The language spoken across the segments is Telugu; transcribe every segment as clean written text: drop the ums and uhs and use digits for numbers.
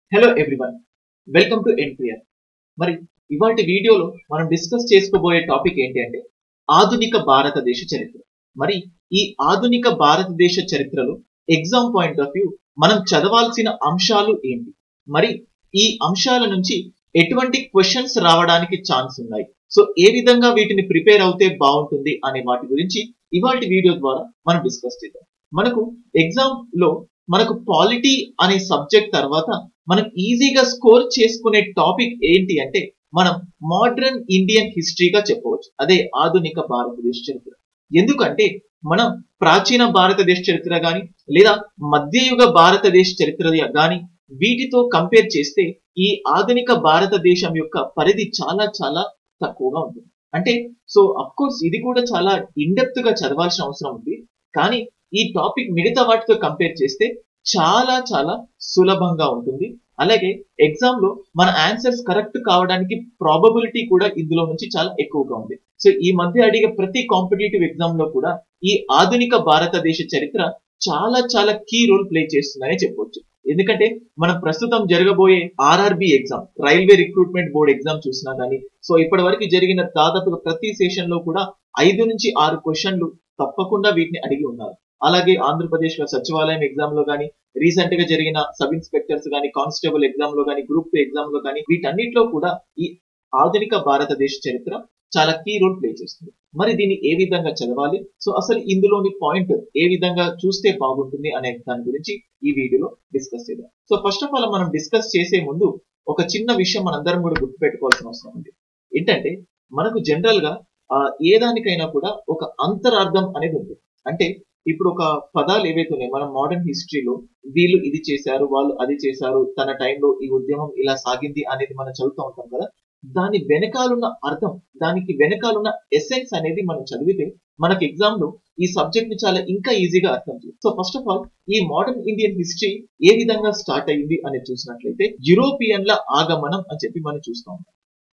Hello everyone, welcome to NPR. మరి ఇవాటి వీడియోలో మనం డిస్కస్ చేసుకోబోయే టాపిక్ ఏంటి అంటే ఆధునిక భారతదేశ చరిత్ర. మరి ఈ ఆధునిక భారతదేశ చరిత్రలో ఎగ్జామ్ పాయింట్ ఆఫ్ వ్యూ మనం చదవాల్సిన అంశాలు ఏంటి, మరి ఈ అంశాల నుంచి ఎటువంటి క్వశ్చన్స్ రావడానికి ఛాన్స్ ఉన్నాయి, సో ఏ విధంగా వీటిని ప్రిపేర్ అవుతే బాగుంటుంది అనే వాటి గురించి ఇవాటి వీడియో ద్వారా మనం డిస్కస్ చేద్దాం. మనకు ఎగ్జామ్ లో మనకు పాలిటీ అనే సబ్జెక్ట్ తర్వాత మనం ఈజీగా స్కోర్ చేసుకునే టాపిక్ ఏంటి అంటే మనం మోడర్న్ ఇండియన్ హిస్టరీగా చెప్పవచ్చు, అదే ఆధునిక భారతదేశ చరిత్ర. ఎందుకంటే మనం ప్రాచీన భారతదేశ చరిత్ర గాని లేదా మధ్యయుగ భారతదేశ చరిత్ర గాని వీటితో కంపేర్ చేస్తే ఈ ఆధునిక భారతదేశం యొక్క పరిధి చాలా చాలా తక్కువగా ఉంటుంది. అంటే సో అఫ్ కోర్స్ ఇది కూడా చాలా ఇన్డెప్త్ గా చదవాల్సిన అవసరం ఉంది, కానీ ఈ టాపిక్ మిగతా వాటితో కంపేర్ చేస్తే చాలా చాలా సులభంగా ఉంటుంది. అలాగే ఎగ్జామ్ లో మన ఆన్సర్స్ కరెక్ట్ కావడానికి ప్రాబబిలిటీ కూడా ఇందులో నుంచి చాలా ఎక్కువగా ఉంది. సో ఈ మధ్య అడిగే ప్రతి కాంపిటేటివ్ ఎగ్జామ్ లో కూడా ఈ ఆధునిక భారతదేశ చరిత్ర చాలా చాలా కీ రోల్ ప్లే చేస్తుందనే చెప్పవచ్చు. ఎందుకంటే మనం ప్రస్తుతం జరగబోయే RRB exam, railway recruitment board exam చూసినా కానీ సో ఇప్పటి వరకు జరిగిన దాదాపుగా ప్రతి సెషన్ లో కూడా 5 నుంచి 6 క్వశ్చన్లు తప్పకుండా వీటిని అడిగి ఉన్నారు. అలాగే ఆంధ్రప్రదేశ్ లో సచివాలయం ఎగ్జామ్ లో కానీ, రీసెంట్ గా జరిగిన సబ్ ఇన్స్పెక్టర్స్ కానీ, కానిస్టేబుల్ ఎగ్జామ్ లో కానీ, గ్రూప్ 2 ఎగ్జామ్ లో కానీ వీటన్నిటిలో కూడా ఈ ఆధునిక భారతదేశ చరిత్ర చాలా కీ రోల్ ప్లే చేస్తుంది. మరి దీన్ని ఏ విధంగా చదవాలి, సో అసలు ఇందులోని పాయింట్ ఏ విధంగా చూస్తే బాగుంటుంది అనే దాని గురించి ఈ వీడియోలో డిస్కస్ చేద్దాం. సో ఫస్ట్ ఆఫ్ ఆల్ మనం డిస్కస్ చేసే ముందు ఒక చిన్న విషయం మనందరం కూడా గుర్తుపెట్టుకోవాల్సిన అవసరం ఉంది. ఏంటంటే మనకు జనరల్ గా ఏ దానికైనా కూడా ఒక అంతరార్థం అనేది ఉంటుంది. అంటే ఇప్పుడు ఒక పదాలు ఏవైతే ఉన్నాయో మనం మోడర్న్ హిస్టరీలో వీళ్ళు ఇది చేశారు, వాళ్ళు అది చేశారు, తన టైంలో ఈ ఉద్యమం ఇలా సాగింది అనేది మనం చదువుతూ ఉంటాం కదా, దాని వెనకాలన్న అర్థం, దానికి వెనకాలన్న ఎసెన్స్ అనేది మనం చదివితే మనకి ఎగ్జామ్ లో ఈ సబ్జెక్ట్ ని చాలా ఇంకా ఈజీగా అర్థం చేయాలి. సో ఫస్ట్ ఆఫ్ ఆల్ ఈ మోడర్న్ ఇండియన్ హిస్టరీ ఏ విధంగా స్టార్ట్ అయ్యింది అనేది చూసినట్లయితే యూరోపియన్ల ఆగమనం అని చెప్పి మనం చూస్తూ ఉంటాం.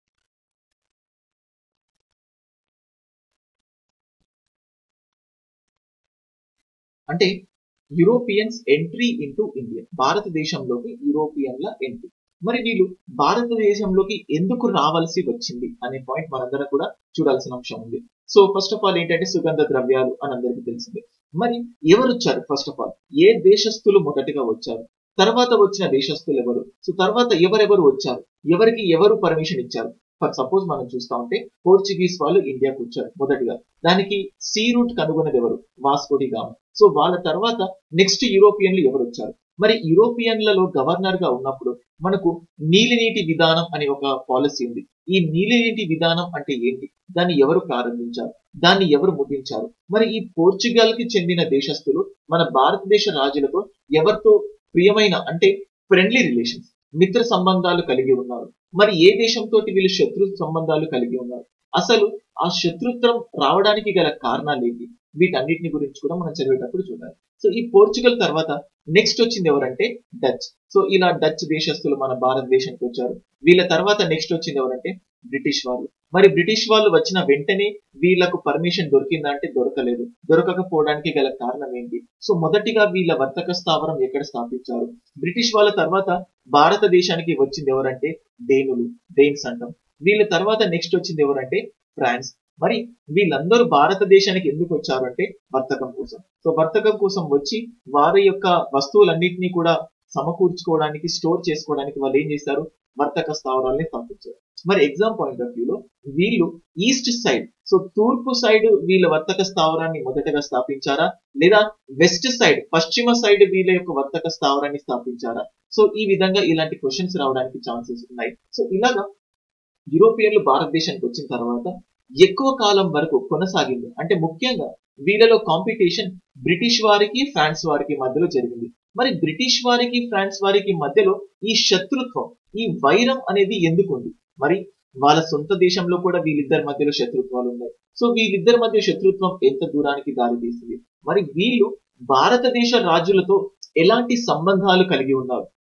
అంటే యూరోపియన్స్ ఎంట్రీ ఇంటూ ఇండియా, భారతదేశంలోకి యూరోపియన్ల ఎంట్రీ. మరి వీళ్ళు భారతదేశంలోకి ఎందుకు రావాల్సి వచ్చింది అనే పాయింట్ మనందరం కూడా చూడాల్సిన అంశం ఉంది. సో ఫస్ట్ ఆఫ్ ఆల్ ఏంటంటే సుగంధ ద్రవ్యాలు అని అందరికీ తెలిసిందే. మరి ఎవరు వచ్చారు, ఫస్ట్ ఆఫ్ ఆల్ ఏ దేశస్తులు మొదటిగా వచ్చారు, తర్వాత వచ్చిన దేశస్తులు ఎవరు, సో తర్వాత ఎవరెవరు వచ్చారు, ఎవరికి ఎవరు పర్మిషన్ ఇచ్చారు. ఫర్ సపోజ్ మనం చూస్తా ఉంటే పోర్చుగీస్ వాళ్ళు ఇండియాకు వచ్చారు మొదటిగా, దానికి సీ రూట్ కనుగొన్నది ఎవరు, వాస్కో డి గామా. సో వాళ్ళ తర్వాత నెక్స్ట్ యూరోపియన్లు ఎవరు వచ్చారు. మరి యూరోపియన్లలో గవర్నర్ గా ఉన్నప్పుడు మనకు నీలినీటి విధానం అనే ఒక పాలసీ ఉంది. ఈ నీలినీటి విధానం అంటే ఏంటి, దాన్ని ఎవరు ప్రారంభించారు, దాన్ని ఎవరు ముగించారు. మరి ఈ పోర్చుగల్ కి చెందిన దేశస్తులు మన భారతదేశ రాజులతో ఎవరితో ప్రియమైన అంటే ఫ్రెండ్లీ రిలేషన్స్, మిత్ర సంబంధాలు కలిగి ఉన్నారు. మరి ఏ దేశంతో వీళ్ళు శత్రు సంబంధాలు కలిగి ఉన్నారు, అసలు ఆ శత్రుత్వం రావడానికి గల కారణాలు ఏంటి, వీటన్నిటిని గురించి కూడా మనం చదివేటప్పుడు చూడాలి. సో ఈ పోర్చుగల్ తర్వాత నెక్స్ట్ వచ్చింది ఎవరంటే డచ్. సో ఇలా డచ్ దేశస్తులు మన భారతదేశానికి వచ్చారు. వీళ్ళ తర్వాత నెక్స్ట్ వచ్చింది ఎవరంటే బ్రిటిష్ వాళ్ళు. మరి బ్రిటిష్ వాళ్ళు వచ్చిన వెంటనే వీళ్ళకు పర్మిషన్ దొరికిందా అంటే దొరకలేదు. దొరకకపోవడానికి గల కారణం ఏంటి, సో మొదటిగా వీళ్ళ వర్తక స్థావరం ఎక్కడ స్థాపించారు. బ్రిటిష్ వాళ్ళ తర్వాత భారతదేశానికి వచ్చింది ఎవరంటే డేనులు, డేన్స్ అంటాం. వీళ్ళ తర్వాత నెక్స్ట్ వచ్చింది ఎవరంటే ఫ్రాన్స్. మరి వీళ్ళందరూ భారతదేశానికి ఎందుకు వచ్చారు అంటే వర్తకం కోసం. సో వర్తకం కోసం వచ్చి వారి యొక్క వస్తువులన్నింటినీ కూడా సమకూర్చుకోవడానికి, స్టోర్ చేసుకోవడానికి వాళ్ళు ఏం చేశారు, వర్తక స్థావరాలని స్థాపించారు. మరి ఎగ్జామ్ పాయింట్ ఆఫ్ వ్యూలో వీళ్ళు ఈస్ట్ సైడ్, సో తూర్పు సైడ్ వీళ్ళ వర్తక స్థావరాన్ని మొదటగా స్థాపించారా, లేదా వెస్ట్ సైడ్ పశ్చిమ సైడ్ వీళ్ళ యొక్క వర్తక స్థావరాన్ని స్థాపించారా. సో ఈ విధంగా ఇలాంటి క్వశ్చన్స్ రావడానికి ఛాన్సెస్ ఉన్నాయి. సో ఇలాగా యూరోపియన్లు భారతదేశానికి వచ్చిన తర్వాత ఎక్కువ కాలం వరకు కొనసాగింది. అంటే ముఖ్యంగా వీళ్ళలో కాంపిటీషన్ బ్రిటిష్ వారికి ఫ్రాన్స్ వారికి మధ్యలో జరిగింది. మరి బ్రిటిష్ వారికి ఫ్రాన్స్ వారికి మధ్యలో ఈ శత్రుత్వం, ఈ వైరం అనేది ఎందుకు ఉంది, మరి వాళ్ళ సొంత దేశంలో కూడా వీళ్ళిద్దరి మధ్యలో శత్రుత్వాలు ఉన్నాయి. సో వీళ్ళిద్దరి మధ్య శత్రుత్వం ఎంత దూరానికి దారి తీస్తుంది, మరి వీళ్ళు భారతదేశ రాజులతో ఎలాంటి సంబంధాలు కలిగి ఉన్నారు,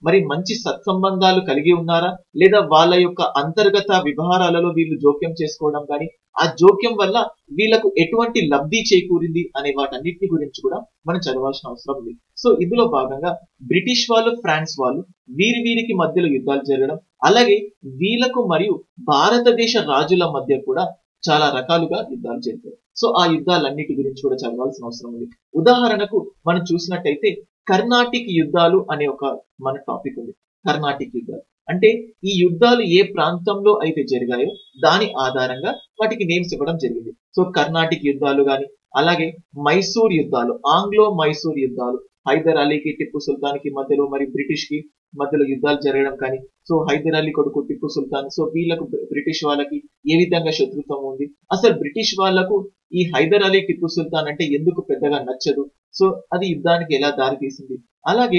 మరి మంచి సత్సంబంధాలు కలిగి ఉన్నారా, లేదా వాళ్ళ యొక్క అంతర్గత వ్యవహారాలలో వీళ్ళు జోక్యం చేసుకోవడం కానీ, ఆ జోక్యం వల్ల వీళ్ళకు ఎటువంటి లబ్ధి చేకూరింది అనే వాటన్నిటిని గురించి కూడా మనం చదవాల్సిన అవసరం ఉంది. సో ఇందులో భాగంగా బ్రిటిష్ వాళ్ళు, ఫ్రాన్స్ వాళ్ళు వీరికి మధ్యలో యుద్ధాలు జరగడం, అలాగే వీళ్ళకు మరియు భారతదేశ రాజుల మధ్య కూడా చాలా రకాలుగా యుద్ధాలు జరిగాయి. సో ఆ యుద్ధాలన్నిటి గురించి కూడా చదవాల్సిన అవసరం ఉంది. ఉదాహరణకు మనం చూసినట్టయితే కర్ణాటిక్ యుద్ధాలు అనే ఒక మన టాపిక్ ఉంది. కర్ణాటిక్ యుద్ధాలు అంటే ఈ యుద్ధాలు ఏ ప్రాంతంలో అయితే జరిగాయో దాని ఆధారంగా వాటికి నేమ్స్ ఇవ్వడం జరిగింది. సో కర్ణాటిక్ యుద్ధాలు గాని, అలాగే మైసూర్ యుద్ధాలు, ఆంగ్లో మైసూర్ యుద్ధాలు, హైదర్ అలీకి టిప్పు సుల్తాన్ కి మధ్యలో మరి బ్రిటిష్ కి మధ్యలో యుద్ధాలు జరగడం కానీ, సో హైదర్ అలీ కొడుకు టిప్పు సుల్తాన్, సో వీళ్ళకు బ్రిటిష్ వాళ్ళకి ఏ విధంగా శత్రుత్వం ఉంది, అసలు బ్రిటిష్ వాళ్ళకు ఈ హైదర్ అలీ టిప్పు సుల్తాన్ అంటే ఎందుకు పెద్దగా నచ్చదు, సో అది యుద్ధానికి ఎలా దారి తీసింది. అలాగే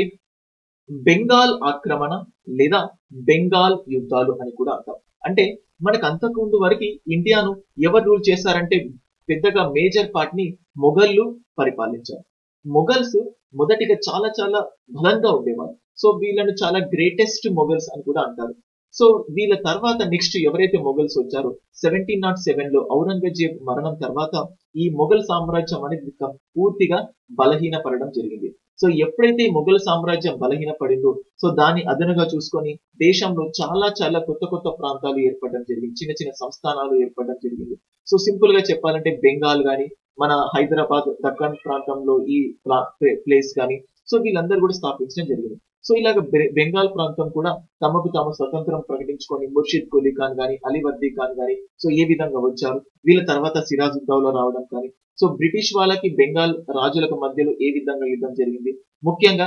బెంగాల్ ఆక్రమణ లేదా బెంగాల్ యుద్ధాలు అని కూడా అంటాం. అంటే మనకు అంతకు ముందు వరకు ఇండియాను ఎవరు రూల్ చేశారంటే పెద్దగా మేజర్ పార్ట్ ని మొఘళ్ళు పరిపాలించారు. మొఘల్స్ మొదటిగా చాలా చాలా బలంగా ఉండేవారు. సో వీళ్ళను చాలా గ్రేటెస్ట్ మొఘల్స్ అని కూడా అంటారు. సో వీళ్ళ తర్వాత నెక్స్ట్ ఎవరైతే మొఘల్స్ వచ్చారో 1707 లో ఔరంగజేబ్ మరణం తర్వాత ఈ మొఘల్ సామ్రాజ్యం అనేది పూర్తిగా బలహీనపడడం జరిగింది. సో ఎప్పుడైతే మొఘల్ సామ్రాజ్యం బలహీనపడిందో, సో దాన్ని అదనుగా చూసుకొని దేశంలో చాలా చాలా కొత్త కొత్త ప్రాంతాలు ఏర్పడడం జరిగింది, చిన్న చిన్న సంస్థానాలు ఏర్పడడం జరిగింది. సో సింపుల్ గా చెప్పాలంటే బెంగాల్ గాని, మన హైదరాబాద్ దక్కన్ ప్రాంతంలో ఈ ప్లేస్ కానీ, సో వీళ్ళందరూ కూడా స్థాపించడం జరిగింది. సో ఇలాగ బెంగాల్ ప్రాంతం కూడా తమకు తాము స్వతంత్రం ప్రకటించుకొని ముర్షిద్ కులీ ఖాన్ గాని, అలీవర్దీ ఖాన్ గాని సో ఏ విధంగా వచ్చారు, వీళ్ళ తర్వాత సిరాజుద్దౌలా రావడం కానీ, సో బ్రిటిష్ వాళ్ళకి బెంగాల్ రాజులకు మధ్యలో ఏ విధంగా యుద్ధం జరిగింది, ముఖ్యంగా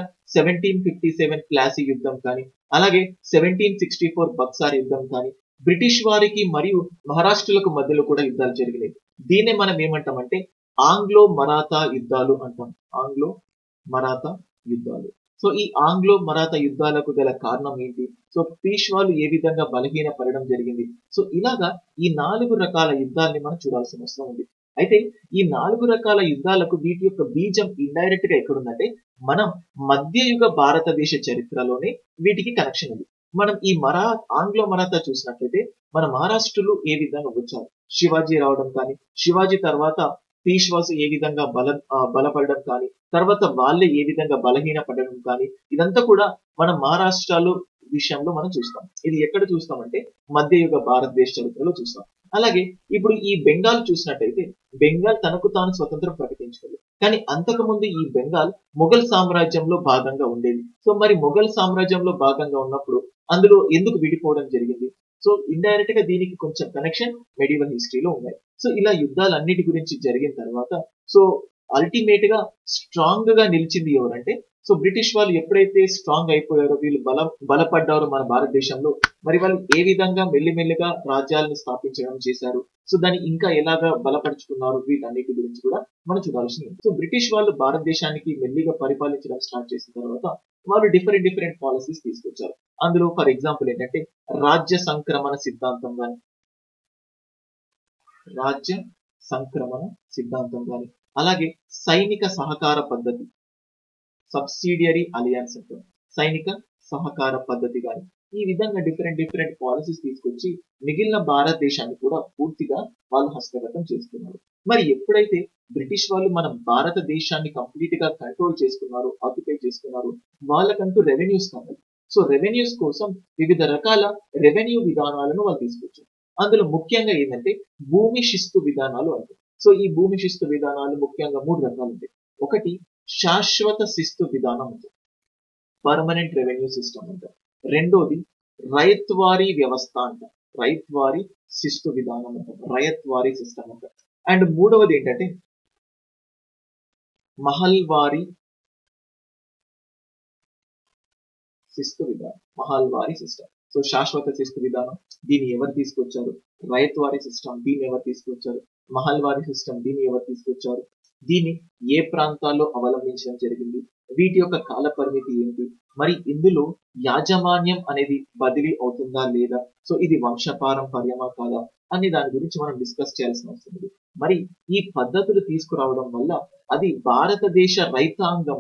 1757 ప్లాసీ యుద్ధం కానీ, అలాగే 1764 బక్సార్ యుద్ధం కానీ, బ్రిటిష్ వారికి మరియు మహారాష్ట్రలకు మధ్యలో కూడా యుద్ధాలు జరిగినాయి. దీన్నే మనం ఏమంటామంటే ఆంగ్లో మరాఠా యుద్ధాలు అంటాం. ఆంగ్లో మరాఠా యుద్ధాలు. సో ఈ ఆంగ్లో మరాఠా యుద్ధాలకు గల కారణం ఏంటి, సో పీష్వాలు ఏ విధంగా బలహీన పడడం జరిగింది, సో ఇలాగా ఈ 4 రకాల యుద్ధాలని మనం చూడాల్సిన అవసరం ఉంది. అయితే ఈ 4 రకాల యుద్ధాలకు వీటి యొక్క బీజం ఇండైరెక్ట్ గా ఎక్కడుందంటే మనం మధ్యయుగ భారతదేశ చరిత్రలోనే వీటికి కనెక్షన్ ఉంది. మనం ఈ ఆంగ్లో మరాఠా చూసినట్లయితే మన మహారాష్ట్రలో ఏ విధంగా వచ్చారు, శివాజీ రావడం కానీ, శివాజీ తర్వాత పీష్వాస్ ఏ విధంగా బలపడడం కానీ, తర్వాత వాళ్ళే ఏ విధంగా బలహీన పడడం కానీ, ఇదంతా కూడా మన మహారాష్ట్రలో విషయంలో మనం చూస్తాం. ఇది ఎక్కడ చూస్తామంటే మధ్యయుగ భారతదేశ చరిత్రలో చూస్తాం. అలాగే ఇప్పుడు ఈ బెంగాల్ చూసినట్టయితే బెంగాల్ తనకు తాను స్వతంత్రం ప్రకటించుకుంది. కానీ అంతకుముందు ఈ బెంగాల్ మొఘల్ సామ్రాజ్యంలో భాగంగా ఉండేది. సో మరి మొఘల్ సామ్రాజ్యంలో భాగంగా ఉన్నప్పుడు అందులో ఎందుకు విడిపోవడం జరిగింది, సో ఇండైరెక్ట్ గా దీనికి కొంచెం కనెక్షన్ మెడివల్ హిస్టరీలో ఉన్నాయి. సో ఇలా యుద్ధాలన్నిటి గురించి జరిగిన తర్వాత సో అల్టిమేట్ గా స్ట్రాంగ్ గా నిలిచింది ఎవరంటే, సో బ్రిటిష్ వాళ్ళు ఎప్పుడైతే స్ట్రాంగ్ అయిపోయారో, వీళ్ళు బలపడ్డారో మన భారతదేశంలో, మరి వాళ్ళు ఏ విధంగా మెల్లిమెల్లిగా రాజ్యాలను స్థాపించడం చేశారు, సో దాన్ని ఇంకా ఎలాగా బలపరుచుకున్నారు, వీటన్నిటి గురించి కూడా మనం చూడాల్సింది. సో బ్రిటిష్ వాళ్ళు భారతదేశానికి మెల్లిగా పరిపాలించడం స్టార్ట్ చేసిన తర్వాత వాళ్ళు డిఫరెంట్ పాలసీస్ తీసుకొచ్చారు. అందులో ఫర్ ఎగ్జాంపుల్ ఏంటంటే రాజ్య సంక్రమణ సిద్ధాంతం కానీ, రాజ్య సంక్రమణ సిద్ధాంతం కానీ, అలాగే సైనిక సహకార పద్ధతి, సబ్సిడియరీ అలియన్స్ అంటారు, సైనిక సహకార పద్ధతి కానీ, ఈ విధంగా డిఫరెంట్ పాలసీస్ తీసుకొచ్చి మిగిలిన భారతదేశాన్ని కూడా పూర్తిగా వాళ్ళు హస్తగతం చేస్తున్నారు. మరి ఎప్పుడైతే బ్రిటిష్ వాళ్ళు మన భారతదేశాన్ని కంప్లీట్ గా కంట్రోల్ చేసుకున్నారు, ఆక్యుపై చేసుకున్నారు, వాళ్ళకంటూ రెవెన్యూస్ కావాలి. సో రెవెన్యూస్ కోసం వివిధ రకాల రెవెన్యూ విధానాలను వాళ్ళు తీసుకొచ్చారు. అందులో ముఖ్యంగా ఏంటంటే భూమి శిస్తు విధానాలు అంటారు. సో ఈ భూమి శిస్తు విధానాలు ముఖ్యంగా 3 రకాలు ఉంటాయి. ఒకటి శాశ్వత శిస్తు విధానం అంటారు, పర్మనెంట్ రెవెన్యూ సిస్టమ్ అంటారు. రెండోది రయత్వారీ వ్యవస్థ అంటారు, రయత్వారీ శిస్తు విధానం అంటారు, రయత్వారీ సిస్టమ్ అంటారు. అండ్ మూడవది ఏంటంటే మహల్వారీ శిస్తు విధానం, మహల్వారీ సిస్టమ్. సో శాశ్వత శిస్తు విధానం దీన్ని ఎవరు తీసుకొచ్చారు, రయత్వారీ సిస్టమ్ దీన్ని ఎవరు తీసుకొచ్చారు, మహల్వారీ సిస్టమ్ దీన్ని ఎవరు తీసుకొచ్చారు, దీన్ని ఏ ప్రాంతాల్లో అవలంబించడం జరిగింది, వీటి యొక్క కాల పరిమితి ఏంటి, మరి ఇందులో యాజమాన్యం అనేది బదిలీ అవుతుందా లేదా, సో ఇది వంశపారంపర్యమా కాదా అనే దాని గురించి మనం డిస్కస్ చేయాల్సిన అవసరం ఉంది. మరి ఈ పద్ధతులు తీసుకురావడం వల్ల అది భారతదేశ రైతాంగంపై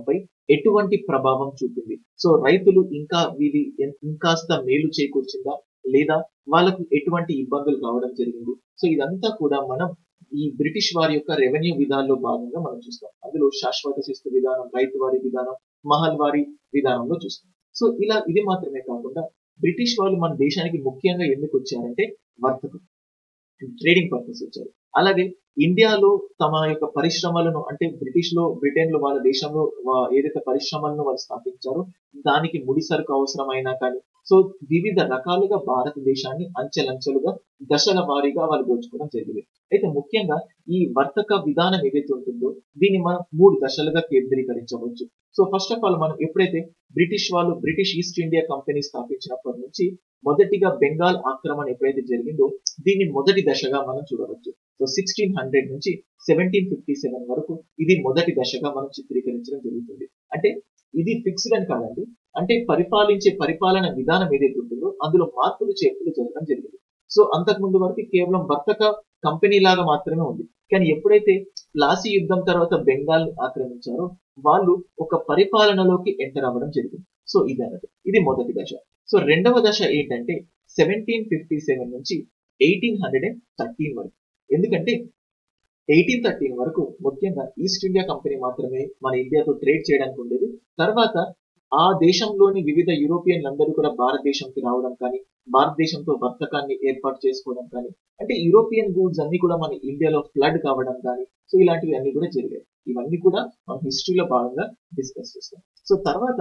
ఎటువంటి ప్రభావం చూపింది? సో రైతులు ఇంకా వీరి ఇంకాస్త మేలు చేకూర్చిందా? లేదా వాళ్ళకు ఎటువంటి ఇబ్బందులు రావడం జరిగింది? సో ఇదంతా కూడా మనం ఈ బ్రిటిష్ వారి యొక్క రెవెన్యూ విధానంలో భాగంగా మనం చూస్తాం. అందులో శాశ్వత శిస్తు విధానం, రైతు వారి విధానం, మహల్వారీ విధానంలో చూస్తాం. సో ఇలా ఇది మాత్రమే కాకుండా బ్రిటిష్ వాళ్ళు మన దేశానికి ముఖ్యంగా ఎందుకు వచ్చారంటే వర్తకులు, ట్రేడింగ్ పర్పస్ వచ్చారు. అలాగే ఇండియాలో తమ యొక్క పరిశ్రమలను అంటే బ్రిటన్ లో వాళ్ళ దేశంలో ఏదైతే పరిశ్రమలను వాళ్ళు స్థాపించారో దానికి ముడి సరుకు అవసరమైనా కానీ సో వివిధ రకాలుగా భారతదేశాన్ని అంచెలంచెలుగా దశల వారీగా వాళ్ళు దోచుకోవడం జరిగింది. అయితే ముఖ్యంగా ఈ వర్తక విధానం ఏదైతే ఉంటుందో దీన్ని మనం 3 దశలుగా కేంద్రీకరించవచ్చు. సో ఫస్ట్ ఆఫ్ ఆల్ మనం ఎప్పుడైతే బ్రిటిష్ ఈస్ట్ ఇండియా కంపెనీ స్థాపించినప్పటి నుంచి మొదటిగా బెంగాల్ ఆక్రమణ ఎప్పుడైతే జరిగిందో దీన్ని మొదటి దశగా మనం చూడవచ్చు. సో 1600 నుంచి 1757 వరకు ఇది మొదటి దశగా మనం చిత్రీకరించడం జరుగుతుంది. అంటే ఇది ఫిక్స్డ్ అని కాదండి, అంటే పరిపాలన విధానం ఏదైతే ఉంటుందో అందులో మార్పులు చేర్పులు జరగడం జరిగింది. సో అంతకు ముందు వరకు కేవలం వర్తక కంపెనీ లాగా మాత్రమే ఉంది. కానీ ఎప్పుడైతే ప్లాసీ యుద్ధం తర్వాత బెంగాల్ ఆక్రమించారో వాళ్ళు ఒక పరిపాలనలోకి ఎంటర్ అవ్వడం జరిగింది. సో ఇది మొదటి దశ. సో రెండవ దశ ఏంటంటే 1757 నుంచి 1813 వరకు. ఎందుకంటే 1813 వరకు ముఖ్యంగా ఈస్ట్ ఇండియా కంపెనీ మాత్రమే మన ఇండియాతో ట్రేడ్ చేయడానికి ఉండేది. తర్వాత ఆ దేశంలోని వివిధ యూరోపియన్లందరూ కూడా భారతదేశంకి రావడం కానీ, భారతదేశంతో వర్తకాన్ని ఏర్పాటు చేసుకోవడం కానీ, అంటే యూరోపియన్ గూడ్స్ అన్ని కూడా మన ఇండియాలో ఫ్లడ్ కావడం కానీ, సో ఇలాంటివి అన్ని కూడా జరిగాయి. ఇవన్నీ కూడా మన హిస్టరీలో భాగంగా డిస్కస్ చేస్తాం. సో తర్వాత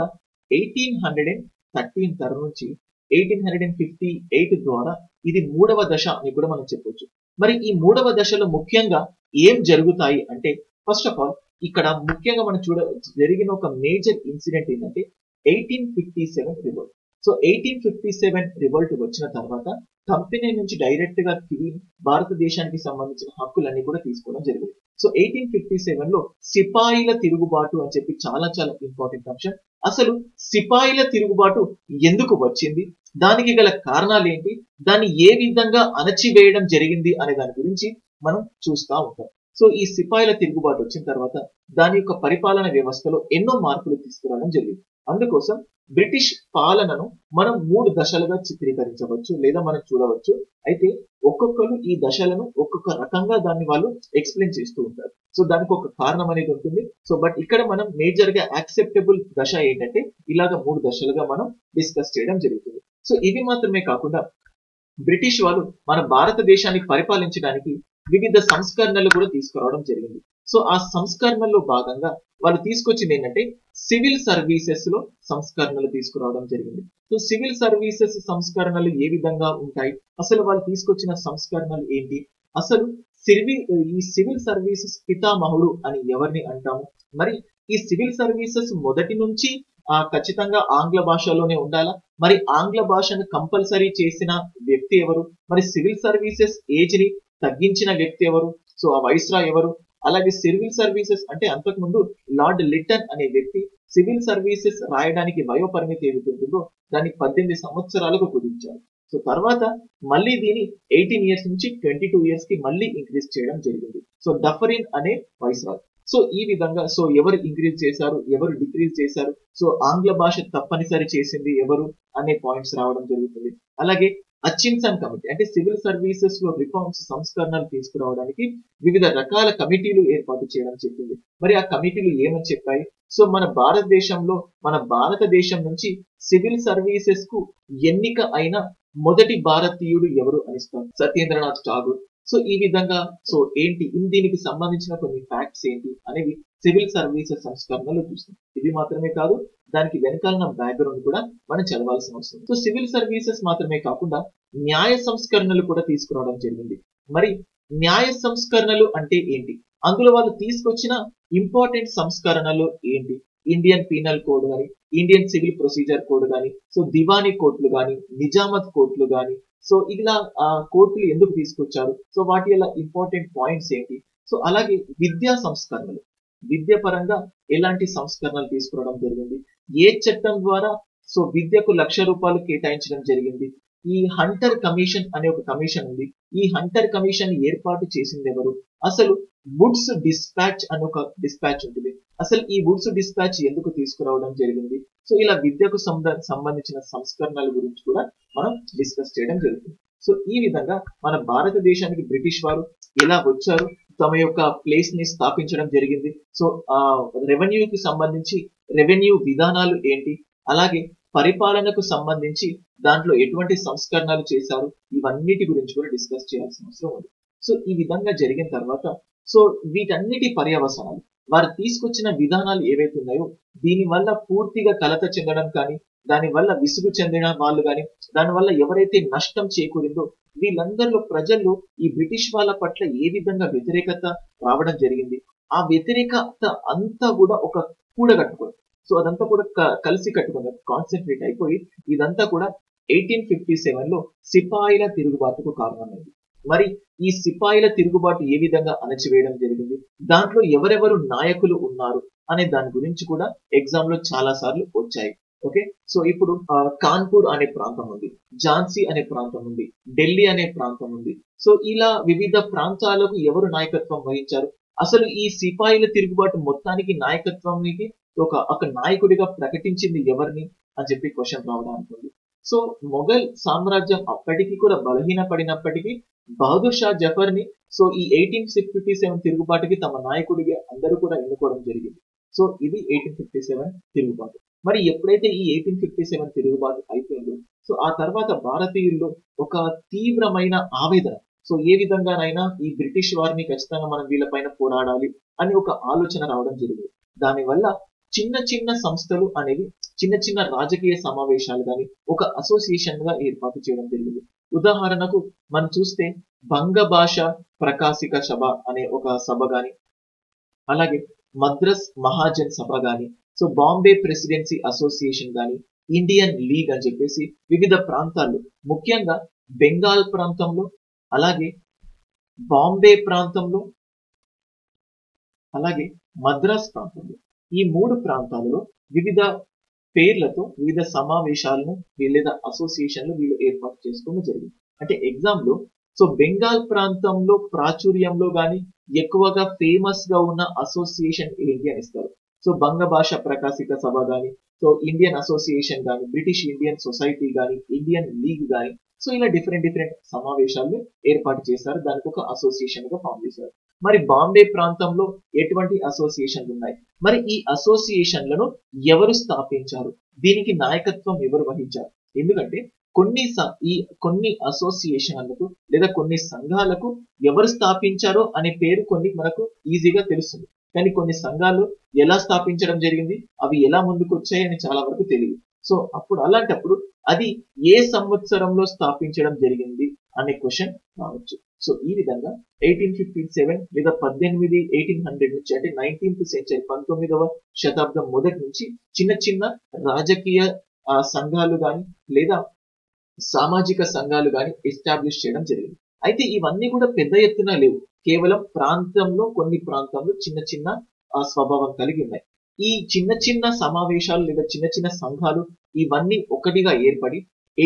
1813 తరం నుంచి 1858 ద్వారా ఇది మూడవ దశ అని కూడా మనం చెప్పొచ్చు. మరి ఈ మూడవ దశలో ముఖ్యంగా ఏం జరుగుతాయి అంటే ఫస్ట్ ఆఫ్ ఆల్ ఇక్కడ ముఖ్యంగా మనం జరిగిన ఒక మేజర్ ఇన్సిడెంట్ ఏంటంటే 1857 రివోల్ట్. సో 1857 రివోల్ట్ వచ్చిన తర్వాత కంపెనీ నుంచి డైరెక్ట్ గా భారతదేశానికి సంబంధించిన హక్కులన్నీ కూడా తీసుకోవడం జరిగింది. సో 1857 లో సిపాయిల తిరుగుబాటు అని చెప్పి చాలా చాలా ఇంపార్టెంట్ అంశం. అసలు సిపాయిల తిరుగుబాటు ఎందుకు వచ్చింది, దానికి గల కారణాలు ఏంటి, దాన్ని ఏ విధంగా అణచివేయడం జరిగింది అనే దాని గురించి మనం చూస్తా ఉంటాం. సో ఈ సిపాయిల తిరుగుబాటు వచ్చిన తర్వాత దాని యొక్క పరిపాలన వ్యవస్థలో ఎన్నో మార్పులు తీసుకురావడం జరిగింది. అందుకోసం బ్రిటిష్ పాలనను మనం 3 దశలుగా చిత్రీకరించవచ్చు లేదా మనం చూడవచ్చు. అయితే ఒక్కొక్కరు ఈ దశలను ఒక్కొక్క రకంగా దాన్ని వాళ్ళు ఎక్స్ప్లెయిన్ చేస్తూ ఉంటారు. సో దానికి ఒక కారణం అనేది ఉంటుంది. సో బట్ ఇక్కడ మనం మేజర్ గా యాక్సెప్టబుల్ దశ ఏంటంటే ఇలాగ 3 దశలుగా మనం డిస్కస్ చేయడం జరుగుతుంది. సో ఇవి మాత్రమే కాకుండా బ్రిటిష్ వాళ్ళు మన భారతదేశాన్ని పరిపాలించడానికి వివిధ సంస్కరణలు కూడా తీసుకురావడం జరిగింది. సో ఆ సంస్కరణలో భాగంగా వాళ్ళు తీసుకొచ్చింది ఏంటంటే సివిల్ సర్వీసెస్ లో సంస్కరణలు తీసుకురావడం జరిగింది. సో సివిల్ సర్వీసెస్ సంస్కరణలు ఏ విధంగా ఉంటాయి, అసలు వాళ్ళు తీసుకొచ్చిన సంస్కరణలు ఏంటి, అసలు ఈ సివిల్ సర్వీసెస్ పితామహుడు అని ఎవరిని అంటాము, మరి ఈ సివిల్ సర్వీసెస్ మొదటి నుంచి ఖచ్చితంగా ఆంగ్ల భాషలోనే ఉండాలా, మరి ఆంగ్ల భాషను కంపల్సరీ చేసిన వ్యక్తి ఎవరు, మరి సివిల్ సర్వీసెస్ ఏజ్ ని తగ్గించిన వ్యక్తి ఎవరు, సో ఆ వైస్రా ఎవరు, అలాగే సివిల్ సర్వీసెస్ అంటే అంతకుముందు లార్డ్ లిట్టన్ అనే వ్యక్తి సివిల్ సర్వీసెస్ రాయడానికి వయో పరిమితి ఏదైతే ఉంటుందో దాన్ని 18 సంవత్సరాలకు కుదించారు. సో తర్వాత మళ్ళీ దీని 18 ఇయర్స్ నుంచి 22 ఇయర్స్ కి మళ్ళీ ఇంక్రీజ్ చేయడం జరిగింది. సో డఫరిన్ అనే వైస్రాయ్. సో ఈ విధంగా సో ఎవరు ఇంక్రీజ్ చేశారు, ఎవరు డిక్రీజ్ చేశారు, సో ఆంగ్ల భాష తప్పనిసరి చేసింది ఎవరు అనే పాయింట్స్ రావడం జరుగుతుంది. అలాగే అచిన్సన్ కమిటీ అంటే సివిల్ సర్వీసెస్ లో రిఫార్మ్స్ సంస్కరణలు తీసుకురావడానికి వివిధ రకాల కమిటీలు ఏర్పాటు చేయడం చెప్పింది. మరి ఆ కమిటీలు ఏమని చెప్పాయి, సో మన భారతదేశం నుంచి సివిల్ సర్వీసెస్ కు ఎన్నిక అయిన మొదటి భారతీయుడు ఎవరు అని సత్యేంద్రనాథ్ ఠాగూర్. సో ఈ విధంగా సో ఏంటి దీనికి సంబంధించిన కొన్ని ఫ్యాక్ట్స్ ఏంటి అనేవి సివిల్ సర్వీసెస్ సంస్కరణలో చూస్తాం. ఇది మాత్రమే కాదు, దానికి వెనకాలన్న బ్యాక్గ్రౌండ్ కూడా మనం చదవాల్సిన అవసరం. సో సివిల్ సర్వీసెస్ మాత్రమే కాకుండా న్యాయ సంస్కరణలు కూడా తీసుకురావడం జరిగింది. మరి న్యాయ సంస్కరణలు అంటే ఏంటి, అందులో వాళ్ళు తీసుకొచ్చిన ఇంపార్టెంట్ సంస్కరణలు ఏంటి, ఇండియన్ పీనల్ కోడ్ గాని, ఇండియన్ సివిల్ ప్రొసీజర్ కోడ్ గాని, సో దివానీ కోర్టులు గాని, నిజామత్ కోర్టులు గాని, సో ఇలా కోర్టులు ఎందుకు తీసుకొచ్చారు, సో వాటి వల్ల ఇంపార్టెంట్ పాయింట్స్ ఏంటి, సో అలాగే విద్యా సంస్కరణలు, విద్య పరంగా ఎలాంటి సంస్కరణలు తీసుకురావడం జరిగింది, ఏ చట్టం ద్వారా సో విద్యకు ₹1,00,000 కేటాయించడం జరిగింది, ఈ హంటర్ కమిషన్ అనే ఒక కమిషన్ ఉంది, ఈ హంటర్ కమిషన్ ఏర్పాటు చేసింది ఎవరు? అసలు వుడ్స్ డిస్పాచ్ అని ఒక డిస్పాచ్ ఉంటుంది. అసలు ఈ వుడ్స్ డిస్పాచ్ ఎందుకు తీసుకురావడం జరిగింది? సో ఇలా విద్యకు సంబంధించిన సంస్కరణల గురించి కూడా మనం డిస్కస్ చేయడం జరుగుతుంది. సో ఈ విధంగా మన భారతదేశానికి బ్రిటిష్ వారు ఎలా వచ్చారు, తమ యొక్క ప్లేస్ ని స్థాపించడం జరిగింది. సో రెవెన్యూకి సంబంధించి రెవెన్యూ విధానాలు ఏంటి, అలాగే పరిపాలనకు సంబంధించి దాంట్లో ఎటువంటి సంస్కరణలు చేశారు, ఇవన్నిటి గురించి కూడా డిస్కస్ చేయాల్సిన అవసరం ఉంది. సో ఈ విధంగా జరిగిన తర్వాత సో వీటన్నిటి పర్యవసానాలు, వారు తీసుకొచ్చిన విధానాలు ఏవైతే ఉన్నాయో దీని వల్ల పూర్తిగా కలత చెందడం కానీ, దాని వల్ల విసుగు చెందిన వాళ్ళు కానీ, దాని వల్ల ఎవరైతే నష్టం చేకూరిందో వీళ్ళందరిలో ప్రజల్లో ఈ బ్రిటిష్ వాళ్ళ పట్ల ఏ విధంగా వ్యతిరేకత రావడం జరిగింది, ఆ వ్యతిరేకత అంతా కూడా ఒక కూడగట్టుకొని, సో అదంతా కూడా కలిసి కట్టుకుని కాన్సన్ట్రేట్ అయిపోయి ఇదంతా కూడా 1857 లో సిపాయిల తిరుగుబాటుకు కారణమైంది. మరి ఈ సిపాయిల తిరుగుబాటు ఏ విధంగా అణచివేయడం జరిగింది, దాంట్లో ఎవరెవరు నాయకులు ఉన్నారు అనే దాని గురించి కూడా ఎగ్జామ్ లో చాలా సార్లు వచ్చాయి. ఓకే, సో ఇప్పుడు కాన్పూర్ అనే ప్రాంతం ఉంది, ఝాన్సీ అనే ప్రాంతం ఉంది, ఢిల్లీ అనే ప్రాంతం ఉంది. సో ఇలా వివిధ ప్రాంతాలకు ఎవరు నాయకత్వం వహించారు, అసలు ఈ సిపాయిల తిరుగుబాటు మొత్తానికి నాయకత్వానికి ఒక నాయకుడిగా ప్రకటించింది ఎవరిని అని చెప్పి క్వశ్చన్ రావడానికి ఉంది. సో మొఘల్ సామ్రాజ్యం అప్పటికి కూడా బలహీన పడినప్పటికీ బహదూర్ షా జఫర్ ని సో ఈ 1857 తిరుగుబాటుకి తమ నాయకుడిగా అందరూ కూడా ఎన్నుకోవడం జరిగింది. సో ఇది 1857 తిరుగుబాటు. మరి ఎప్పుడైతే ఈ 1857 తిరుగుబాటు అయిపోయిందో సో ఆ తర్వాత భారతీయుల్లో ఒక తీవ్రమైన ఆవేదన, సో ఏ విధంగానైనా ఈ బ్రిటిష్ వారిని ఖచ్చితంగా మనం వీళ్ళపైన పోరాడాలి అని ఒక ఆలోచన రావడం జరిగింది. దానివల్ల చిన్న చిన్న సంస్థలు అనేవి చిన్న చిన్న రాజకీయ సమావేశాలు కానీ ఒక అసోసియేషన్ గా ఏర్పాటు చేయడం జరిగింది. ఉదాహరణకు మనం చూస్తే బంగ భాష ప్రకాశిక సభ అనే ఒక సభ గాని, అలాగే మద్రస్ మహాజన్ సభ గాని, సో బాంబే ప్రెసిడెన్సీ అసోసియేషన్ గాని, ఇండియన్ లీగ్ అని చెప్పేసి వివిధ ప్రాంతాల్లో ముఖ్యంగా బెంగాల్ ప్రాంతంలో, అలాగే బాంబే ప్రాంతంలో, అలాగే మద్రాస్ ప్రాంతంలో, ఈ 3 ప్రాంతాలలో వివిధ పేర్లతో వివిధ సమావేశాలను లేదా అసోసియేషన్లు వీళ్ళు ఏర్పాటు చేసుకోవడం జరిగింది. అంటే ఎగ్జామ్ లో సో బెంగాల్ ప్రాంతంలో ప్రాచుర్యంలో గాని ఎక్కువగా ఫేమస్ గా ఉన్న అసోసియేషన్ ఏంటి అని ఇస్తారు. సో బంగ భాష ప్రకాశిక సభ గాని, సో ఇండియన్ అసోసియేషన్ గాని, బ్రిటిష్ ఇండియన్ సొసైటీ గాని, ఇండియన్ లీగ్ గాని, సో ఇలా డిఫరెంట్ సమావేశాలను ఏర్పాటు చేశారు, దానికి ఒక అసోసియేషన్ గా ఫామ్ చేశారు. మరి బాంబే ప్రాంతంలో ఎటువంటి అసోసియేషన్లు ఉన్నాయి, మరి ఈ అసోసియేషన్లను ఎవరు స్థాపించారు, దీనికి నాయకత్వం ఎవరు వహించారు? ఎందుకంటే కొన్ని అసోసియేషన్లకు లేదా కొన్ని సంఘాలకు ఎవరు స్థాపించారో అనే పేరు కొన్ని మనకు ఈజీగా తెలుస్తుంది, కానీ కొన్ని సంఘాలు ఎలా స్థాపించడం జరిగింది, అవి ఎలా ముందుకు వచ్చాయి అని చాలా వరకు తెలియదు. సో అప్పుడు అలాంటప్పుడు అది ఏ సంవత్సరంలో స్థాపించడం జరిగింది అనే క్వశ్చన్ రావచ్చు. సో ఈ విధంగా 1857 లేదా 1800 నుంచి అంటే 19th సెంచరీ 19వ శతాబ్దం మొదటి నుంచి చిన్న చిన్న రాజకీయ సంఘాలు గాని లేదా సామాజిక సంఘాలు గాని ఎస్టాబ్లిష్ చేయడం జరిగింది. అయితే ఇవన్నీ కూడా పెద్ద ఎత్తున లేవు, కేవలం కొన్ని ప్రాంతంలో చిన్న చిన్న స్వభావం కలిగి ఉన్నాయి. ఈ చిన్న చిన్న సమావేశాలు లేదా చిన్న చిన్న సంఘాలు ఇవన్నీ ఒకటిగా ఏర్పడి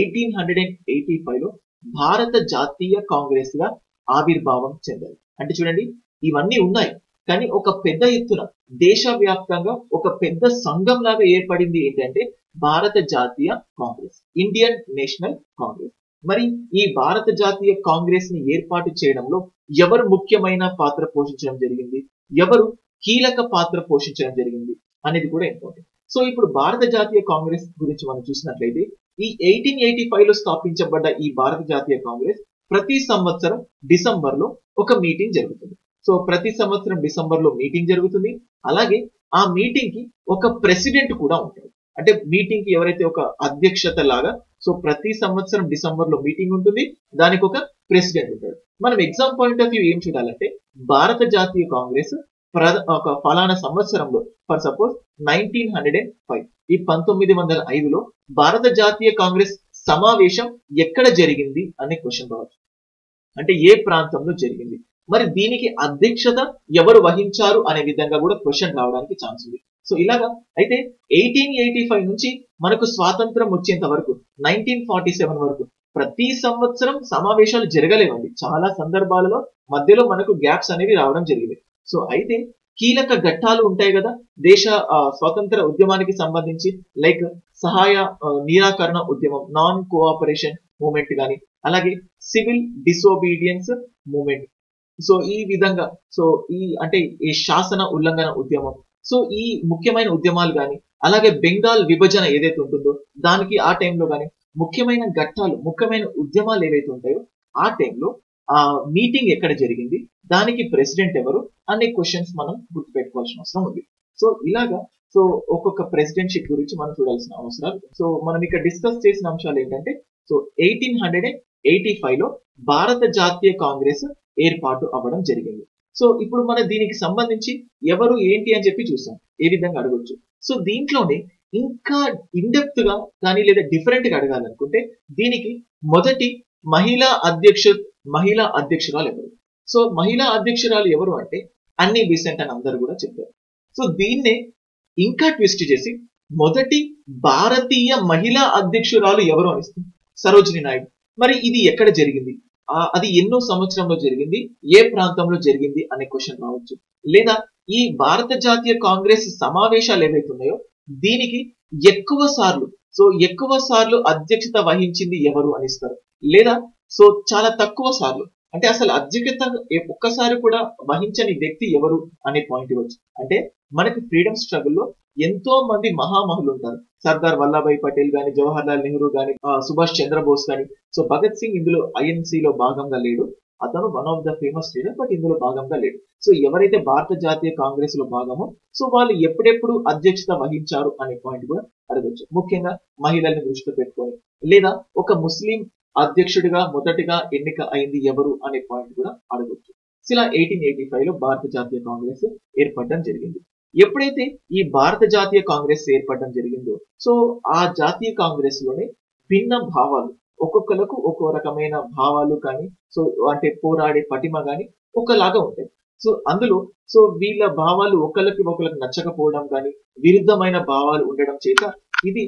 1885 లో భారత జాతీయ కాంగ్రెస్ గా ఆవిర్భావం చెందాయి. అంటే చూడండి, ఇవన్నీ ఉన్నాయి కానీ ఒక పెద్ద ఎత్తున దేశవ్యాప్తంగా ఒక పెద్ద సంఘం లాగా ఏర్పడింది ఏంటంటే భారత జాతీయ కాంగ్రెస్, ఇండియన్ నేషనల్ కాంగ్రెస్. మరి ఈ భారత జాతీయ కాంగ్రెస్ ని ఏర్పాటు చేయడంలో ఎవరు ముఖ్యమైన పాత్ర పోషించడం జరిగింది, ఎవరు కీలక పాత్ర పోషించడం జరిగింది అనేది కూడా ఇంపార్టెంట్. సో ఇప్పుడు భారత జాతీయ కాంగ్రెస్ గురించి మనం చూసినట్లయితే ఈ 1885 లో స్థాపించబడ్డ ఈ భారత జాతీయ కాంగ్రెస్ ప్రతి సంవత్సరం డిసెంబర్ లో ఒక మీటింగ్ జరుగుతుంది. సో ప్రతి సంవత్సరం డిసెంబర్ లో మీటింగ్ జరుగుతుంది. అలాగే ఆ మీటింగ్ కి ఒక ప్రెసిడెంట్ కూడా ఉంటాడు. అంటే మీటింగ్ కి ఎవరైతే ఒక అధ్యక్షత లాగా, సో ప్రతి సంవత్సరం డిసెంబర్ లో మీటింగ్ ఉంటుంది, దానికి ఒక ప్రెసిడెంట్ ఉంటాడు. మనం ఎగ్జామ్ పాయింట్ ఆఫ్ వ్యూ ఏం చూడాలంటే భారత జాతీయ కాంగ్రెస్ ఒక ఫలానా సంవత్సరంలో ఫర్ సపోజ్ 1905 ఈ 1905లో భారత జాతీయ కాంగ్రెస్ సమావేశం ఎక్కడ జరిగింది అనే క్వశ్చన్ రావచ్చు. అంటే ఏ ప్రాంతంలో జరిగింది, మరి దీనికి అధ్యక్షత ఎవరు వహించారు అనే విధంగా కూడా క్వశ్చన్ రావడానికి ఛాన్స్ ఉంది. సో ఇలాగా అయితే 1885 నుంచి మనకు స్వాతంత్రం వచ్చేంత వరకు 1947 వరకు ప్రతి సంవత్సరం సమావేశాలు జరగలేవండి. చాలా సందర్భాలలో మధ్యలో మనకు గ్యాప్స్ అనేవి రావడం జరిగింది. సో అయితే కీలక ఘట్టాలు ఉంటాయి కదా దేశ స్వాతంత్ర ఉద్యమానికి సంబంధించి, లైక్ సహాయ నిరాకరణ ఉద్యమం, నాన్ కోఆపరేషన్ మూవ్మెంట్ గాని, అలాగే సివిల్ డిసోబీడియన్స్ మూవ్మెంట్. సో ఈ విధంగా సో ఈ శాసన ఉల్లంఘన ఉద్యమం, సో ఈ ముఖ్యమైన ఉద్యమాలు గాని, అలాగే బెంగాల్ విభజన ఏదైతే ఉంటుందో దానికి ఆ టైంలో గాని ముఖ్యమైన ఘట్టాలు, ముఖ్యమైన ఉద్యమాలు ఏవైతే ఉంటాయో ఆ టైంలో ఆ మీటింగ్ ఎక్కడ జరిగింది, దానికి ప్రెసిడెంట్ ఎవరు అనే క్వశ్చన్స్ మనం గుర్తుపెట్టుకోవాల్సిన అవసరం ఉంది. సో ఇలాగా సో ఒక్కొక్క ప్రెసిడెంట్షిప్ గురించి మనం చూడాల్సిన అవసరాలు. సో మనం ఇక్కడ డిస్కస్ చేసిన అంశాలు ఏంటంటే, సో 1885 లో భారత జాతీయ కాంగ్రెస్ ఏర్పాటు అవ్వడం జరిగింది. సో ఇప్పుడు మనం దీనికి సంబంధించి ఎవరు ఏంటి అని చెప్పి చూసాం, ఏ విధంగా అడగొచ్చు. సో దీంట్లోనే ఇంకా ఇన్డెప్త్ గా కానీ లేదా డిఫరెంట్ గా అడగాలనుకుంటే దీనికి మొదటి మహిళా అధ్యక్షురాలు ఎవరు? సో మహిళా అధ్యక్షురాలు ఎవరు అంటే అన్నీ బీసెంట్ అని అందరూ కూడా చెప్పారు. సో దీన్నే ఇంకా ట్విస్ట్ చేసి మొదటి భారతీయ మహిళా అధ్యక్షురాలు ఎవరు అనిస్తుంది, సరోజిని నాయుడు. మరి ఇది ఎక్కడ జరిగింది, అది ఎన్నో సంవత్సరంలో జరిగింది, ఏ ప్రాంతంలో జరిగింది అనే క్వశ్చన్ రావచ్చు. లేదా ఈ భారత జాతీయ కాంగ్రెస్ సమావేశాలు ఏవైతే ఉన్నాయో దీనికి ఎక్కువ సార్లు అధ్యక్షత వహించింది ఎవరు అనిస్తారు. లేదా సో చాలా తక్కువ సార్లు అంటే అసలు అధ్యక్షత ఒక్కసారి కూడా వహించని వ్యక్తి ఎవరు అనే పాయింట్ ఇవ్వచ్చు. అంటే మనకి ఫ్రీడమ్ స్ట్రగుల్లో ఎంతో మంది మహామహులు ఉంటారు. సర్దార్ వల్లభాయ్ పటేల్ గాని, జవహర్ లాల్ నెహ్రూ గాని, సుభాష్ చంద్రబోస్ గాని. సో భగత్ సింగ్ ఇందులో INC లో భాగంగా లేడు, అతను one of the famous leader, but ఇందులో భాగంగా లేడు. సో ఎవరైతే భారత జాతీయ కాంగ్రెస్ లో భాగమో సో వాళ్ళు ఎప్పుడెప్పుడు అధ్యక్షత వహించారు అనే పాయింట్ కూడా అడగచ్చు, ముఖ్యంగా మహిళల్ని దృష్టిలో పెట్టుకొని. లేదా ఒక ముస్లిం అధ్యక్షుడిగా మొదటిగా ఎన్నిక అయింది ఎవరు అనే పాయింట్ కూడా అడగచ్చు. ఇలా 1885 లో భారత జాతీయ కాంగ్రెస్ ఏర్పడడం జరిగింది. ఎప్పుడైతే ఈ భారత జాతీయ కాంగ్రెస్ ఏర్పడడం జరిగిందో సో ఆ జాతీయ కాంగ్రెస్ లోనే భిన్న భావాలు, ఒక్కొక్కలకు ఒక్కో రకమైన భావాలు కానీ సో అంటే పోరాడే పటిమ కానీ ఒకలాగా ఉంటాయి. సో అందులో సో వీళ్ళ భావాలు ఒకరికి నచ్చకపోవడం కానీ విరుద్ధమైన భావాలు ఉండడం చేత ఇది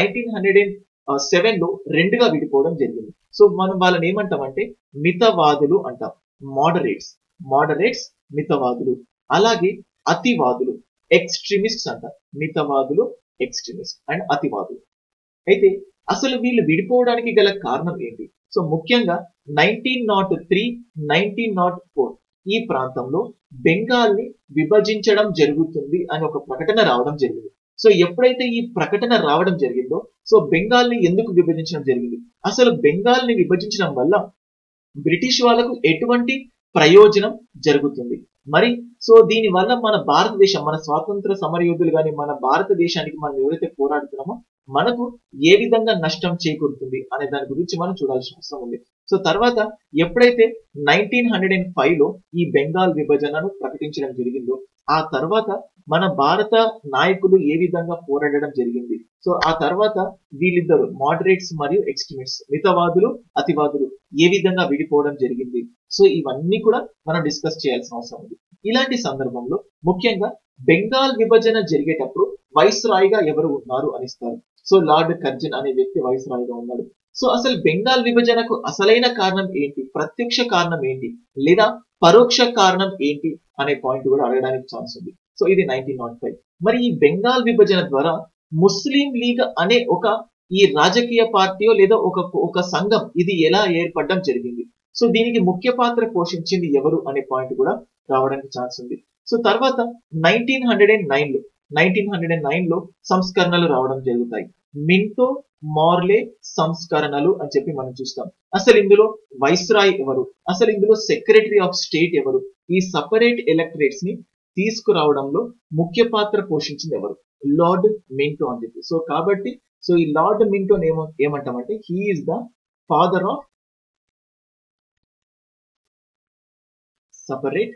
1907 లో రెండుగా విడిపోవడం జరిగింది. సో మనం వాళ్ళని ఏమంటామంటే మితవాదులు అంటాం, మోడరేట్స్ మితవాదులు, అలాగే అతివాదులు ఎక్స్ట్రీమిస్ట్స్ అంటారు. మితవాదులు, ఎక్స్ట్రీమిస్ట్ అండ్ అతివాదులు. అయితే అసలు వీళ్ళు విడిపోవడానికి గల కారణం ఏంటి? సో ముఖ్యంగా 1903, 1904 ఈ ప్రాంతంలో బెంగాల్ ని విభజించడం జరుగుతుంది అని ఒక ప్రకటన రావడం జరిగింది. సో ఎప్పుడైతే ఈ ప్రకటన రావడం జరిగిందో సో బెంగాల్ ని ఎందుకు విభజించడం జరిగింది, అసలు బెంగాల్ ని విభజించడం వల్ల బ్రిటిష్ వాళ్ళకు ఎటువంటి ప్రయోజనం జరుగుతుంది, మరి సో దీని వల్ల మన భారతదేశం, మన స్వాతంత్ర సమరయోధులు కానీ మన భారతదేశానికి మనం ఎవరైతే పోరాడుతున్నామో మనకు ఏ విధంగా నష్టం చేకూరుతుంది అనే దాని గురించి మనం చూడాల్సిన అవసరం ఉంది. సో తర్వాత ఎప్పుడైతే 1905 లో ఈ బెంగాల్ విభజనను ప్రకటించడం జరిగిందో ఆ తర్వాత మన భారత నాయకులు ఏ విధంగా పోరాడడం జరిగింది. సో ఆ తర్వాత వీళ్ళిద్దరు మోడరేట్స్ మరియు ఎక్స్ట్రీమిస్ట్స్, మితవాదులు, అతివాదులు ఏ విధంగా విడిపోవడం జరిగింది. సో ఇవన్నీ కూడా మనం డిస్కస్ చేయాల్సిన అవసరం ఉంది. ఇలాంటి సందర్భంలో ముఖ్యంగా బెంగాల్ విభజన జరిగేటప్పుడు వైస్రాయ్గా ఎవరు ఉన్నారు అనిస్తారు. సో లార్డ్ కర్జన్ అనే వ్యక్తి వైస్రాయ్గా ఉన్నాడు. సో అసలు బెంగాల్ విభజనకు అసలైన కారణం ఏంటి, ప్రత్యక్ష కారణం ఏంటి, లేదా పరోక్ష కారణం ఏంటి అనే పాయింట్ కూడా అడగడానికి ఛాన్స్ ఉంది. సో ఇది 1905. మరి ఈ బెంగాల్ విభజన ద్వారా ముస్లిం లీగ్ అనే ఒక ఈ రాజకీయ పార్టీయో లేదా ఒక సంఘం ఇది ఎలా ఏర్పడడం జరిగింది. సో దీనికి ముఖ్య పాత్ర పోషించింది ఎవరు అనే పాయింట్ కూడా రావడానికి ఛాన్స్ ఉంది. సో తర్వాత 1909 లో సంస్కరణలు రావడం జరుగుతాయి. మింటో మార్లే సంస్కరణలు అని చెప్పి మనం చూస్తాం. అసలు ఇందులో వైస్రాయ్ ఎవరు, అసలు ఇందులో సెక్రటరీ ఆఫ్ స్టేట్ ఎవరు, ఈ సపరేట్ ఎలక్టరేట్స్ ని తీసుకురావడంలో ముఖ్య పాత్ర పోషించింది ఎవరు, లార్డ్ మింటో అని చెప్పి. సో కాబట్టి సో ఈ లార్డ్ మింటో ఏమంటామంటే he is the father of separate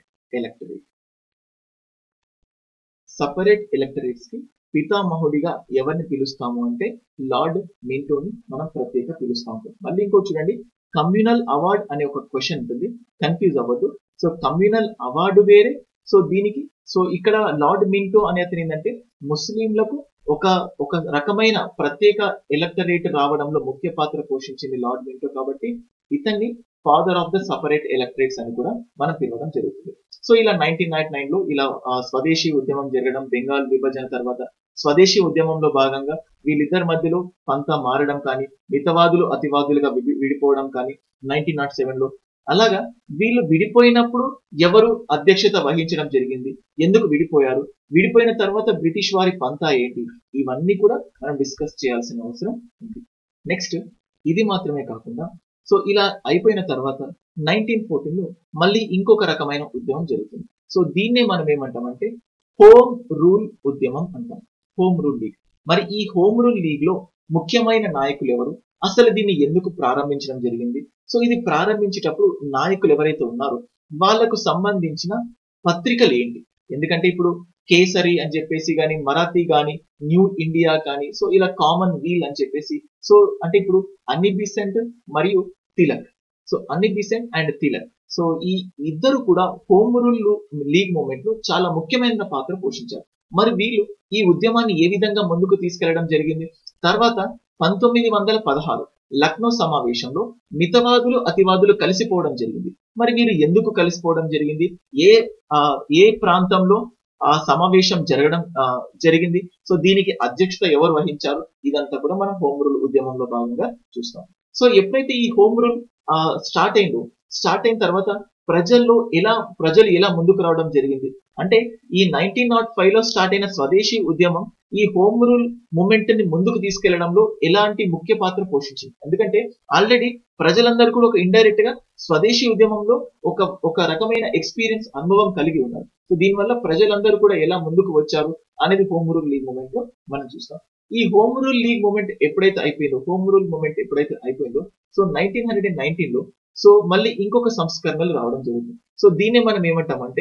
electorates కి పితామహుడిగా ఎవరిని పిలుస్తాము అంటే లార్డ్ మింటోని మనం ప్రత్యేక పిలుస్తా ఉంటాం. మళ్ళీ ఇంకో చూడండి, కమ్యూనల్ అవార్డ్ అనే ఒక క్వశ్చన్ ఉంటుంది, కన్ఫ్యూజ్ అవ్వద్దు. సో కమ్యూనల్ అవార్డు వేరే, సో దీనికి సో ఇక్కడ లార్డ్ మింటో అనే అతను ఏంటంటే ముస్లింలకు ఒక ఒక రకమైన ప్రత్యేక ఎలక్టరేట్ రావడంలో ముఖ్య పాత్ర పోషించింది లార్డ్ మింటో కాబట్టి ఇతన్ని father of the separate electorates అని కూడా మనం పిలవడం జరుగుతుంది. సో ఇలా 1909 లో ఇలా స్వదేశీ ఉద్యమం జరగడం, బెంగాల్ విభజన తర్వాత స్వదేశీ ఉద్యమంలో భాగంగా వీళ్ళిద్దరి మధ్యలో పంతా మారడం కానీ, మితవాదులు అతివాదులుగా విడిపోవడం కానీ 1907 లో, అలాగా వీళ్ళు విడిపోయినప్పుడు ఎవరు అధ్యక్షత వహించడం జరిగింది, ఎందుకు విడిపోయారు, విడిపోయిన తర్వాత బ్రిటిష్ వారి పంతా ఏంటి, ఇవన్నీ కూడా మనం డిస్కస్ చేయాల్సిన అవసరం ఉంది. నెక్స్ట్ ఇది మాత్రమే కాకుండా సో ఇలా అయిపోయిన తర్వాత 1914 లో మళ్ళీ ఇంకొక రకమైన ఉద్యమం జరుగుతుంది. సో దీన్నే మనం ఏమంటామంటే హోమ్ రూల్ ఉద్యమం అంటాం, హోమ్ రూల్ లీగ్. మరి ఈ హోమ్ రూల్ లీగ్ లో ముఖ్యమైన నాయకులు ఎవరు, అసలు దీన్ని ఎందుకు ప్రారంభించడం జరిగింది, సో ఇది ప్రారంభించేటప్పుడు నాయకులు ఎవరైతే ఉన్నారో వాళ్లకు సంబంధించిన పత్రికలు ఏంటి, ఎందుకంటే ఇప్పుడు కేసరి అని చెప్పేసి కానీ, మరాఠీ కానీ, న్యూ ఇండియా కానీ, సో ఇలా కామన్ వీల్ అని చెప్పేసి, సో అంటే ఇప్పుడు అన్ని బిసెంట్ మరియు Tilak, so Annie Besant and Tilak, so ఈ ఇద్దరు కూడా హోమ్ రూల్ లీగ్ మూవ్మెంట్ లో చాలా ముఖ్యమైన పాత్ర పోషించారు. మరి వీళ్ళు ఈ ఉద్యమాన్ని ఏ విధంగా ముందుకు తీసుకెళ్లడం జరిగింది, తర్వాత 1916 లక్నో సమావేశంలో మితవాదులు అతివాదులు కలిసిపోవడం జరిగింది. మరి వీరు ఎందుకు కలిసిపోవడం జరిగింది, ఏ ప్రాంతంలో ఆ సమావేశం జరగడం జరిగింది, సో దీనికి అధ్యక్షత ఎవరు వహించారు, ఇదంతా కూడా మనం హోమ్ రూల్ ఉద్యమంలో భాగంగా చూస్తాం. సో ఎప్పుడైతే ఈ హోమ్ రూల్ స్టార్ట్ అయిన తర్వాత ప్రజలు ఎలా ముందుకు రావడం జరిగింది అంటే ఈ 1905 లో స్టార్ట్ అయిన స్వదేశీ ఉద్యమం ఈ హోమ్ రూల్ మూమెంట్ ని ముందుకు తీసుకెళ్లడంలో ఎలాంటి ముఖ్య పాత్ర పోషించింది, ఎందుకంటే ఆల్రెడీ ప్రజలందరూ కూడా ఒక ఇండైరెక్ట్ గా స్వదేశీ ఉద్యమంలో ఒక రకమైన ఎక్స్పీరియన్స్ అనుభవం కలిగి ఉన్నారు. సో దీనివల్ల ప్రజలందరూ కూడా ఎలా ముందుకు వచ్చారు అనేది హోమ్ రూల్ లీగ్ మూమెంట్ లో మనం చూస్తాం. ఈ హోమ్ రూల్ లీగ్ మూమెంట్ ఎప్పుడైతే అయిపోయిందో సో 1919 లో సో మళ్ళీ ఇంకొక సంస్కరణలు రావడం జరుగుతుంది. సో దీన్ని మనం ఏమంటామంటే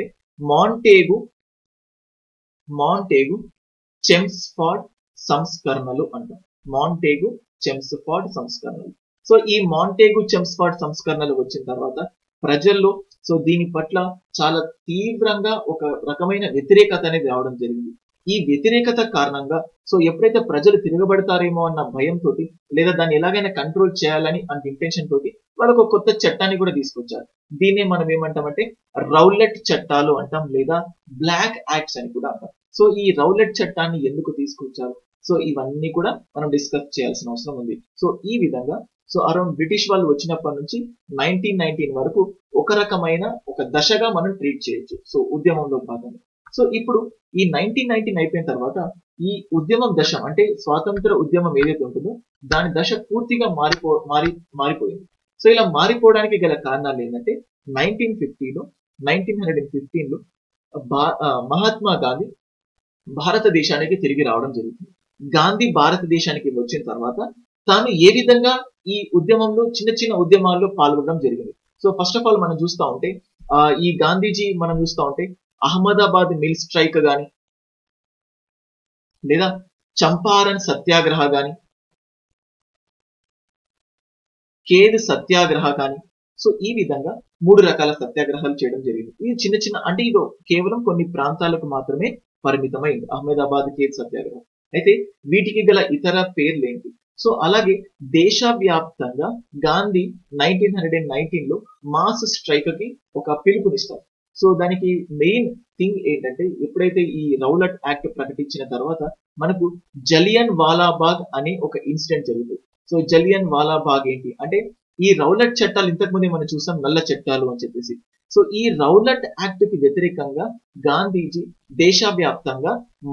మాంటేగు చెమ్స్ఫర్డ్ సంస్కరణలు అంటాం, మాంటేగు చెమ్స్ఫర్డ్ సంస్కరణలు. సో ఈ మాంటేగు చెమ్స్ఫర్డ్ సంస్కరణలు వచ్చిన తర్వాత ప్రజల్లో సో దీని పట్ల చాలా తీవ్రంగా ఒక రకమైన వ్యతిరేకత అనేది రావడం జరిగింది. ఈ వ్యతిరేకత కారణంగా సో ఎప్పుడైతే ప్రజలు తిరగబడతారేమో అన్న భయంతో లేదా దాన్ని ఎలాగైనా కంట్రోల్ చేయాలని అంత ఇంటెన్షన్ తోటి వాళ్ళకు ఒక కొత్త చట్టాన్ని కూడా తీసుకొచ్చారు. దీన్నే మనం ఏమంటామంటే రౌలెట్ చట్టాలు అంటాం లేదా బ్లాక్ యాక్ట్స్ అని కూడా అంటాం. సో ఈ రౌలెట్ చట్టాన్ని ఎందుకు తీసుకొచ్చారు, సో ఇవన్నీ కూడా మనం డిస్కస్ చేయాల్సిన అవసరం ఉంది. సో ఈ విధంగా సో అరౌండ్ బ్రిటిష్ వాళ్ళు వచ్చినప్పటి నుంచి 1919 వరకు ఒక రకమైన ఒక దశగా మనం ట్రీట్ చేయొచ్చు సో ఉద్యమంలో భాగంగా. సో ఇప్పుడు ఈ 1919 అయిపోయిన తర్వాత ఈ ఉద్యమం దశ అంటే స్వాతంత్ర ఉద్యమం ఏదైతే ఉంటుందో దాని దశ పూర్తిగా మారిపోయింది. సో ఇలా మారిపోవడానికి గల కారణాలు ఏంటంటే 1915 లో మహాత్మా గాంధీ భారతదేశానికి తిరిగి రావడం జరుగుతుంది. గాంధీ భారతదేశానికి వచ్చిన తర్వాత తాను ఏ విధంగా ఈ ఉద్యమంలో చిన్న చిన్న ఉద్యమాల్లో పాల్గొనడం జరిగింది. సో ఫస్ట్ ఆఫ్ ఆల్ మనం చూస్తూ ఉంటే ఈ గాంధీజీ మనం చూస్తూ ఉంటే అహ్మదాబాద్ మిల్ స్ట్రైక్ గాని లేదా చంపారన్ సత్యాగ్రహ గాని ఖేద్ సత్యాగ్రహ కానీ సో ఈ విధంగా 3 రకాల సత్యాగ్రహాలు చేయడం జరిగింది. ఇది చిన్న చిన్న అంటే ఇది కేవలం కొన్ని ప్రాంతాలకు మాత్రమే పరిమితమైంది అహ్మదాబాద్ ఖేద్ సత్యాగ్రహం. అయితే వీటికి గల ఇతర పేర్లు ఏంటి, సో అలాగే దేశవ్యాప్తంగా గాంధీ 1919 లో మాస్ స్ట్రైక్ కి ఒక పిలుపునిస్తారు. సో దానికి మెయిన్ థింగ్ ఏంటంటే ఎప్పుడైతే ఈ రౌలట్ యాక్ట్ ప్రకటించిన తర్వాత మనకు జలియన్ వాలాబాగ్ అనే ఒక ఇన్సిడెంట్ జరుగుతుంది. సో జలియన్ వాలాబాగ్ ఏంటి అంటే ఈ రౌలట్ చట్టాలు ఇంతకుముందే మనం చూసాం నల్ల చట్టాలు అని చెప్పేసి. సో ఈ రౌలట్ యాక్ట్ కి వ్యతిరేకంగా గాంధీజీ దేశవ్యాప్తంగా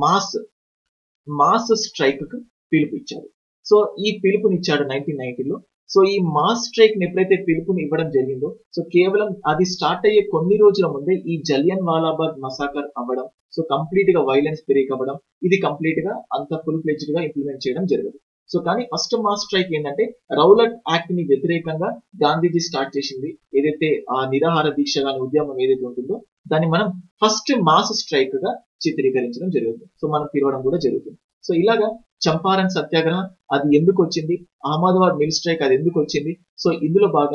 మాస్ స్ట్రైక్ కు పిలుపునిచ్చాడు. సో ఈ పిలుపునిచ్చాడు 1919 లో. సో ఈ మాస్ స్ట్రైక్ ని ఎప్పుడైతే పిలుపుని ఇవ్వడం జరిగిందో సో కేవలం అది స్టార్ట్ అయ్యే కొన్ని రోజుల ముందే ఈ జలియన్ వాలాబాగ్ మసాకర్ అవ్వడం, సో కంప్లీట్ గా వైలెన్స్ బ్రేక్ అవ్వడం, ఇది కంప్లీట్ గా అంత ఫుల్ ఫ్లెడ్జ్డ్ గా ఇంప్లిమెంట్ చేయడం జరగదు. సో కానీ ఫస్ట్ మాస్ స్ట్రైక్ ఏంటంటే రౌలట్ యాక్ట్ ని వ్యతిరేకంగా గాంధీజీ స్టార్ట్ చేసింది ఏదైతే ఆ నిరాహార దీక్ష గాని ఉద్యమం ఏదైతే ఉంటుందో దాన్ని మనం ఫస్ట్ మాస్ స్ట్రైక్ గా చిత్రీకరించడం జరుగుతుంది. సో మనం పిలవడం కూడా జరుగుతుంది. సో ఇలాగా చంపారన్ సత్యాగ్రహం అది ఎందుకు వచ్చింది, అహ్మదాబాద్ మిల్ స్ట్రైక్ అది ఎందుకు వచ్చింది, సో ఇందులో భాగంగా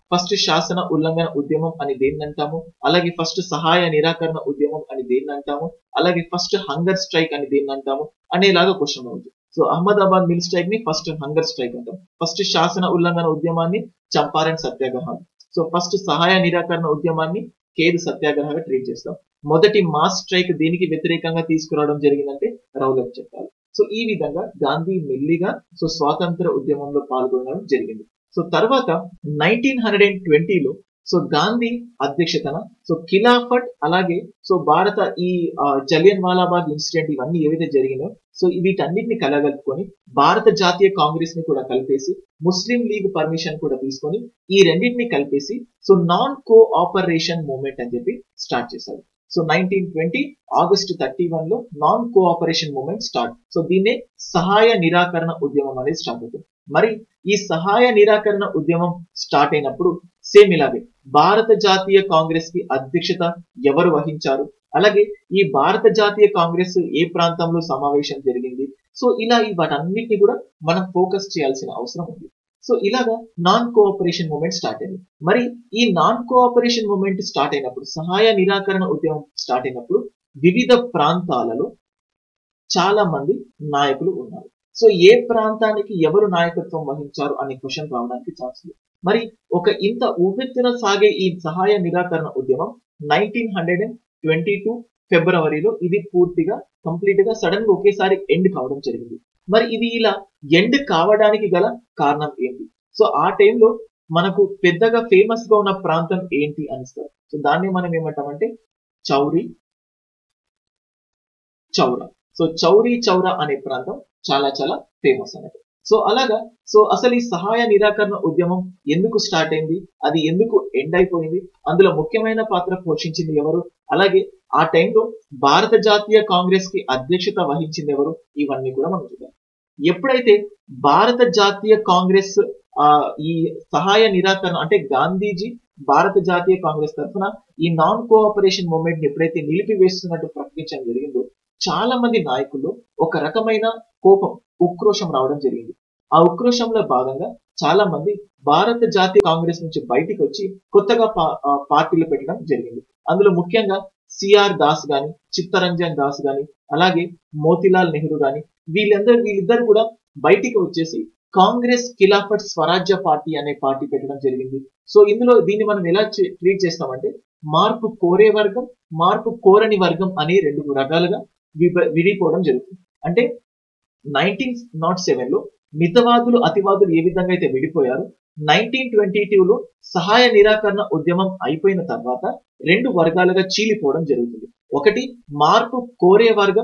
ఫస్ట్ శాసన ఉల్లంఘన ఉద్యమం అని దేన్ని అంటాము, అలాగే ఫస్ట్ సహాయ నిరాకరణ ఉద్యమం అని దేన్ని అంటాము, అలాగే ఫస్ట్ హంగర్ స్ట్రైక్ అని దేన్ని అంటాము అనేలాగా క్వశ్చన్ అవుతుంది. సో అహ్మదాబాద్ మిల్ స్ట్రైక్ ని ఫస్ట్ హంగర్ స్ట్రైక్ అంటాం, ఫస్ట్ శాసన ఉల్లంఘన ఉద్యమాన్ని చంపారణ్ సత్యాగ్రహం, సో ఫస్ట్ సహాయ నిరాకరణ ఉద్యమాన్ని ఖేద్ సత్యాగ్రహంగా ట్రీట్ చేస్తాం. మొదటి మాస్ స్ట్రైక్ దీనికి వ్యతిరేకంగా తీసుకురావడం జరిగిందంటే రౌలట్ చట్టాలు. సో ఈ విధంగా గాంధీ మెల్లిగా సో స్వాతంత్ర ఉద్యమంలో పాల్గొనడం జరిగింది. సో తర్వాత 1920లో సో గాంధీ అధ్యక్షతన సో ఖిలాఫట్ అలాగే సో భారత ఈ జలియన్ వాలాబాగ్ ఇన్సిడెంట్ ఇవన్నీ ఏవైతే జరిగినాయో సో వీటన్నిటిని కలగలుపుకొని భారత జాతీయ కాంగ్రెస్ ని కూడా కలిపేసి ముస్లిం లీగ్ పర్మిషన్ కూడా తీసుకొని ఈ రెండింటిని కలిపేసి సో నాన్ కోఆపరేషన్ మూవ్మెంట్ అని చెప్పి స్టార్ట్ చేశారు. సో 1920 ఆగస్టు 31 లో non cooperation movement start. So దీన్నే సహాయ నిరాకరణ ఉద్యమం అనేది స్టార్ట్ అవుతుంది. మరి ఈ సహాయ నిరాకరణ ఉద్యమం స్టార్ట్ అయినప్పుడు సేమ్ ఇలాగే భారత జాతీయ కాంగ్రెస్ కి అధ్యక్షత ఎవరు వహించారు, అలాగే ఈ భారత జాతీయ కాంగ్రెస్ ఏ ప్రాంతంలో సమావేశం జరిగింది, సో ఇలా వాటన్నిటిని కూడా మనం ఫోకస్ చేయాల్సిన అవసరం ఉంది. సో ఇలాగా నాన్ కోఆపరేషన్ మూవ్మెంట్ స్టార్ట్ అయింది. మరి ఈ నాన్ కోఆపరేషన్ మూవ్మెంట్ స్టార్ట్ అయినప్పుడు సహాయ నిరాకరణ ఉద్యమం స్టార్ట్ అయినప్పుడు వివిధ ప్రాంతాలలో చాలా మంది నాయకులు ఉన్నారు. సో ఏ ప్రాంతానికి ఎవరు నాయకత్వం వహించారు అనే క్వశ్చన్ రావడానికి ఛాన్స్ ఉంది. మరి ఒక ఇంత ఉవ్వెత్తున సాగే ఈ సహాయ నిరాకరణ ఉద్యమం 1922 ఫిబ్రవరిలో ఇది పూర్తిగా కంప్లీట్ గా సడన్ గా ఒకేసారి ఎండ్ కావడం జరిగింది. మరి ఇది ఇలా ఎండ్ కావడానికి గల కారణం ఏంటి? సో ఆ టైంలో మనకు పెద్దగా ఫేమస్ గా ఉన్న ప్రాంతం ఏంటి అనిస్తారు. సో దాన్ని మనం ఏమంటామంటే చౌరీ చౌరా. సో చౌరీ చౌరా అనే ప్రాంతం చాలా చాలా ఫేమస్ అన్నట్టు. సో అలాగా సో అసలు ఈ సహాయ నిరాకరణ ఉద్యమం ఎందుకు స్టార్ట్ అయింది, అది ఎందుకు ఎండ్ అయిపోయింది, అందులో ముఖ్యమైన పాత్ర పోషించింది ఎవరు, అలాగే ఆ టైంలో భారత జాతీయ కాంగ్రెస్ కి అధ్యక్షత వహించింది ఎవరు, ఇవన్నీ కూడా మనం చూద్దాం. ఎప్పుడైతే భారత జాతీయ కాంగ్రెస్ ఈ సహాయ నిరాకరణ అంటే గాంధీజీ భారత జాతీయ కాంగ్రెస్ తరఫున ఈ నాన్ కోఆపరేషన్ మూవ్మెంట్ ని ఎప్పుడైతే నిలిపివేస్తున్నట్టు ప్రకటించడం జరిగిందో చాలా మంది నాయకులు ఒక రకమైన కోపం ఉక్రోషం రావడం జరిగింది. ఆ ఉక్రోషంలో భాగంగా చాలా మంది భారత జాతీయ కాంగ్రెస్ నుంచి బయటికి వచ్చి కొత్తగా పార్టీలు పెట్టడం జరిగింది. అందులో ముఖ్యంగా సిఆర్ దాస్ గాని, చిత్తరంజన్ దాస్ గాని, అలాగే మోతీలాల్ నెహ్రూ గాని వీళ్ళిద్దరు కూడా బయటికి వచ్చేసి కాంగ్రెస్ ఖిలాఫత్ స్వరాజ్య పార్టీ అనే పార్టీ పెట్టడం జరిగింది. సో ఇందులో దీన్ని మనం ఎలా ట్రీట్ చేస్తామంటే మార్పు కోరే వర్గం, మార్పు కోరని వర్గం అనే రెండు రకాలుగా విడిపోవడం జరుగుతుంది. అంటే 1907లో మితవాదులు అతివాదులు ఏ విధంగా అయితే విడిపోయారు, 1922లో సహాయ నిరాకరణ ఉద్యమం అయిపోయిన తర్వాత రెండు వర్గాలుగా చీలిపోవడం జరుగుతుంది. ఒకటి మార్పు కోరే వర్గం,